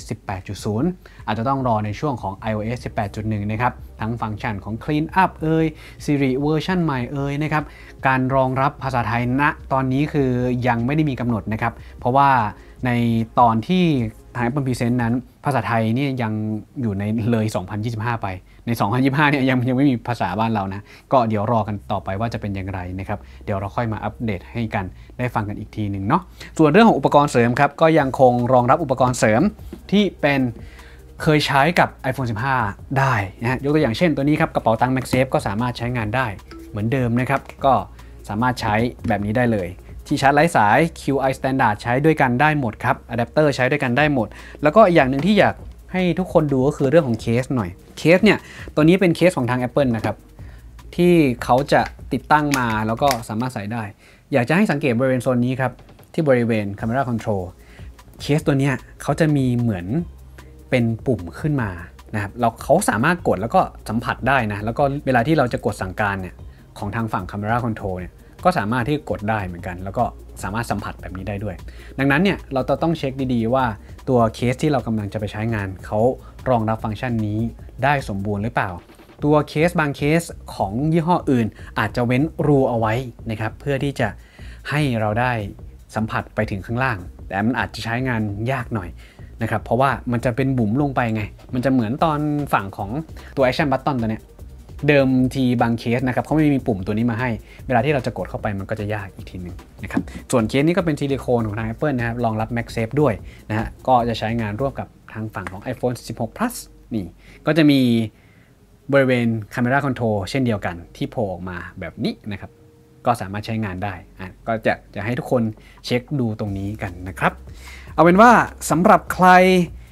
18.0 อาจจะต้องรอในช่วงของ iOS 18.1 นะครับทั้งฟังก์ชันของ Clean Up Siri เวอร์ชันใหม่นะครับการรองรับภาษาไทยณตอนนี้คือยังไม่ได้มีกำหนดนะครับเพราะว่าในตอนที่ทาง Apple Present นั้นภาษาไทยนี่ยังอยู่ในเลย 2025 ไปใน 2025 เนี่ยยังไม่มีภาษาบ้านเรานะก็เดี๋ยวรอกันต่อไปว่าจะเป็นอย่างไรนะครับเดี๋ยวเราค่อยมาอัปเดตให้กันได้ฟังกันอีกทีหนึ่งเนาะส่วนเรื่องของอุปกรณ์เสริมครับก็ยังคงรองรับอุปกรณ์เสริมที่เป็นเคยใช้กับ iPhone 15 ได้นะฮะยกตัวอย่างเช่นตัวนี้ครับกระเป๋าตังค์ MagSafe ก็สามารถใช้งานได้เหมือนเดิมนะครับก็สามารถใช้แบบนี้ได้เลยที่ชาร์จไร้สาย QI Standard ใช้ด้วยกันได้หมดครับอะแดปเตอร์ใช้ด้วยกันได้หมดแล้วก็อย่างหนึ่งที่อยากให้ทุกคนดูก็คือเรื่องของเคสหน่อยเคสเนี่ยตัวนี้เป็นเคสของทาง Apple นะครับที่เขาจะติดตั้งมาแล้วก็สามารถใส่ได้อยากจะให้สังเกตบริเวณโซนนี้ครับที่บริเวณ Camera Control เคสตัวนี้เขาจะมีเหมือนเป็นปุ่มขึ้นมานะครับเขาสามารถกดแล้วก็สัมผัสได้นะแล้วก็เวลาที่เราจะกดสั่งการเนี่ยของทางฝั่ง Camera Control เนี่ยก็สามารถที่กดได้เหมือนกันแล้วก็สามารถสัมผัสแบบนี้ได้ด้วยดังนั้นเนี่ยเราต้องเช็คดีๆว่าตัวเคสที่เรากำลังจะไปใช้งานเขารองรับฟังก์ชันนี้ได้สมบูรณ์หรือเปล่าตัวเคสบางเคสของยี่ห้ออื่นอาจจะเว้นรูเอาไว้นะครับเพื่อที่จะให้เราได้สัมผัสไปถึงข้างล่างแต่มันอาจจะใช้งานยากหน่อยนะครับเพราะว่ามันจะเป็นบุ๋มลงไปไงมันจะเหมือนตอนฝั่งของตัว Action Button ตัวเนี้ยเดิมทีบางเคสนะครับเขาไม่มีปุ่มตัวนี้มาให้เวลาที่เราจะกดเข้าไปมันก็จะยากอีกทีนึงนะครับส่วนเคสนี้ก็เป็นซิลิโคนของทาง Apple นะครับรองรับ MagSafe ด้วยนะฮะก็จะใช้งานร่วมกับทางฝั่งของ iPhone 16 Plus นี่ก็จะมีบริเวณ Camera Control เช่นเดียวกันที่โผล่ออกมาแบบนี้นะครับก็สามารถใช้งานได้ก็จะให้ทุกคนเช็คดูตรงนี้กันนะครับเอาเป็นว่าสำหรับใคร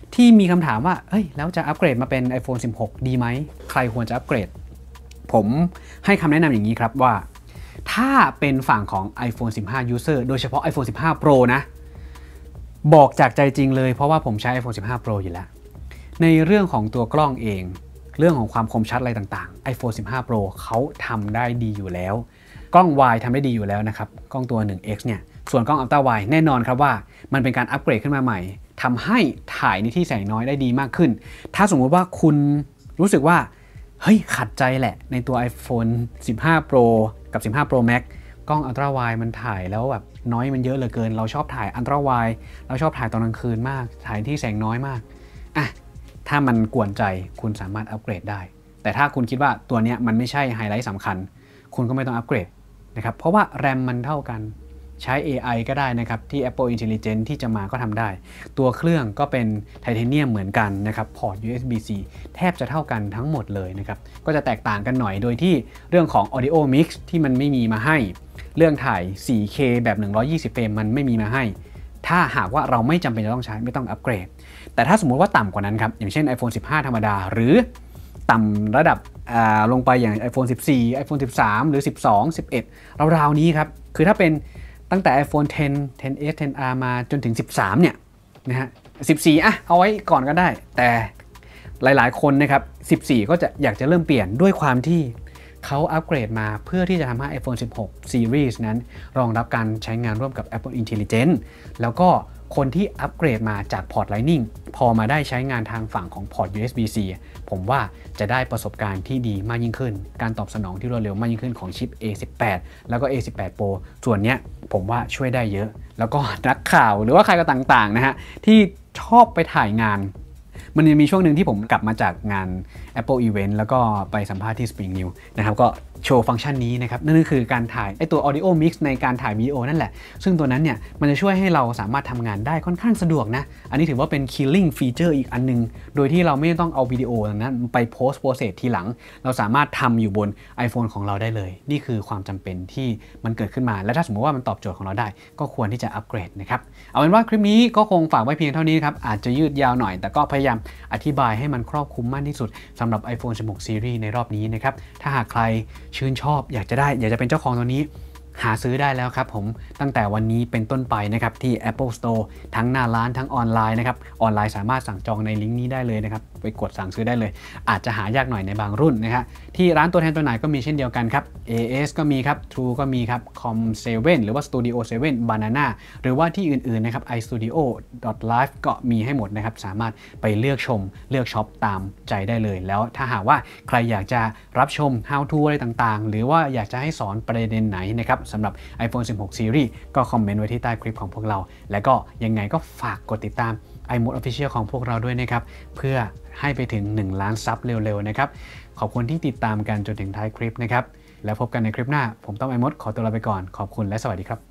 ที่มีคำถามว่าเฮ้ยแล้วจะอัปเกรดมาเป็น iPhone 16 ดีไหมใครควรจะอัปเกรดผมให้คำแนะนำอย่างนี้ครับว่าถ้าเป็นฝั่งของ iPhone 15 User โดยเฉพาะ iPhone 15 Pro นะบอกจากใจจริงเลยเพราะว่าผมใช้ iPhone 15 Pro อยู่แล้วในเรื่องของตัวกล้องเองเรื่องของความคมชัดอะไรต่างๆ iPhone 15 Pro เขาทำได้ดีอยู่แล้วกล้อง Wide ทำได้ดีอยู่แล้วนะครับกล้องตัว 1x เนี่ยส่วนกล้อง Ultra Wide แน่นอนครับว่ามันเป็นการอัปเกรดขึ้นมาใหม่ทำให้ถ่ายในที่แสงน้อยได้ดีมากขึ้นถ้าสมมุติว่าคุณรู้สึกว่าเฮ้ยขัดใจแหละในตัว iPhone 15 Pro กับ 15 Pro Max กล้อง Ultra Wide มันถ่ายแล้วแบบน้อยมันเยอะเหลือเกินเราชอบถ่าย Ultra Wide เราชอบถ่ายตอนกลางคืนมากถ่ายที่แสงน้อยมากอ่ะถ้ามันกวนใจคุณสามารถอัปเกรดได้แต่ถ้าคุณคิดว่าตัวนี้มันไม่ใช่ไฮไลท์สำคัญคุณก็ไม่ต้องอัปเกรดนะครับเพราะว่า RAM มันเท่ากันใช้ AI ก็ได้นะครับที่ Apple Intelligence ที่จะมาก็ทำได้ตัวเครื่องก็เป็นไทเทเนียมเหมือนกันนะครับพอร์ต USB-C แทบจะเท่ากันทั้งหมดเลยนะครับก็จะแตกต่างกันหน่อยโดยที่เรื่องของ Audio Mix ที่มันไม่มีมาให้เรื่องถ่าย 4K แบบ120เฟรมมันไม่มีมาให้ถ้าหากว่าเราไม่จำเป็นจะต้องใช้ไม่ต้องอัปเกรดแต่ถ้าสมมุติว่าต่ำกว่านั้นครับอย่างเช่น iPhone 15 ธรรมดาหรือต่ำระดับลงไปอย่าง iPhone 14 iPhone 13 หรือ 12 11 ราวๆนี้ครับคือถ้าเป็นตั้งแต่ iPhone 10, 10s 10R มาจนถึง 13 เนี่ยนะฮะ 14 เอาไว้ก่อนก็ได้แต่หลายๆคนนะครับ 14 ก็จะอยากจะเริ่มเปลี่ยนด้วยความที่เขาอัปเกรดมาเพื่อที่จะทำให้ iPhone 16 Series นั้นรองรับการใช้งานร่วมกับ Apple Intelligence แล้วก็คนที่อัปเกรดมาจากพอร์ต Lightning พอมาได้ใช้งานทางฝั่งของพอร์ต USB-C ผมว่าจะได้ประสบการณ์ที่ดีมากยิ่งขึ้นการตอบสนองที่รวดเร็วมากยิ่งขึ้นของชิป A18 แล้วก็ A18 Pro ส่วนนี้ผมว่าช่วยได้เยอะแล้วก็นักข่าวหรือว่าใครก็ต่างๆนะฮะที่ชอบไปถ่ายงานมันมีช่วงหนึ่งที่ผมกลับมาจากงาน Apple Event แล้วก็ไปสัมภาษณ์ที่ Spring News นะครับก็โชว์ฟังก์ชันนี้นะครับนั่นก็คือการถ่ายตัว Audio Mix ในการถ่ายวิดีโอนั่นแหละซึ่งตัวนั้นเนี่ยมันจะช่วยให้เราสามารถทำงานได้ค่อนข้างสะดวกนะอันนี้ถือว่าเป็น killing feature อีกอันนึงโดยที่เราไม่ต้องเอาวิดีโอนั้นไป post process ทีหลังเราสามารถทำอยู่บน iPhone ของเราได้เลยนี่คือความจำเป็นที่มันเกิดขึ้นมาและถ้าสมมติว่ามันตอบโจทย์ของเราได้ก็ควรที่จะอัปเกรดนะครับเอาเป็นว่าคลิปนี้ก็คงฝากไว้เพียงเท่านี้ครับอาจจะยืดยาวหน่อยแต่ก็พยายามอธิบายให้มันครอบคลุมมากที่สุดสำหรับ iPhone 16 Series ในรอบนี้นะครับถ้าหากใครชื่นชอบอยากจะเป็นเจ้าของตัวนี้หาซื้อได้แล้วครับผมตั้งแต่วันนี้เป็นต้นไปนะครับที่ Apple Store ทั้งหน้าร้านทั้งออนไลน์นะครับออนไลน์สามารถสั่งจองในลิงก์นี้ได้เลยนะครับไปกดสั่งซื้อได้เลยอาจจะหายากหน่อยในบางรุ่นนะครับที่ร้านตัวแทนตัวไหนก็มีเช่นเดียวกันครับ AS ก็มีครับ True ก็มีครับ Com7 หรือว่า Studio 7 Banana หรือว่าที่อื่นๆนะครับ iStudio.live ก็มีให้หมดนะครับสามารถไปเลือกชมเลือกช็อปตามใจได้เลยแล้วถ้าหากว่าใครอยากจะรับชม How to อะไรต่างๆหรือว่าอยากจะให้สอนประเด็นไหนนะครับสำหรับ iPhone 16 Series ก็คอมเมนต์ไว้ที่ใต้คลิปของพวกเราและก็ยังไงก็ฝากกดติดตาม iMode Official ของพวกเราด้วยนะครับเพื่อให้ไปถึง1 ล้านซับเร็วๆนะครับขอบคุณที่ติดตามกันจนถึงท้ายคลิปนะครับแล้วพบกันในคลิปหน้าผมต้อง iMode ขอตัวลาไปก่อนขอบคุณและสวัสดีครับ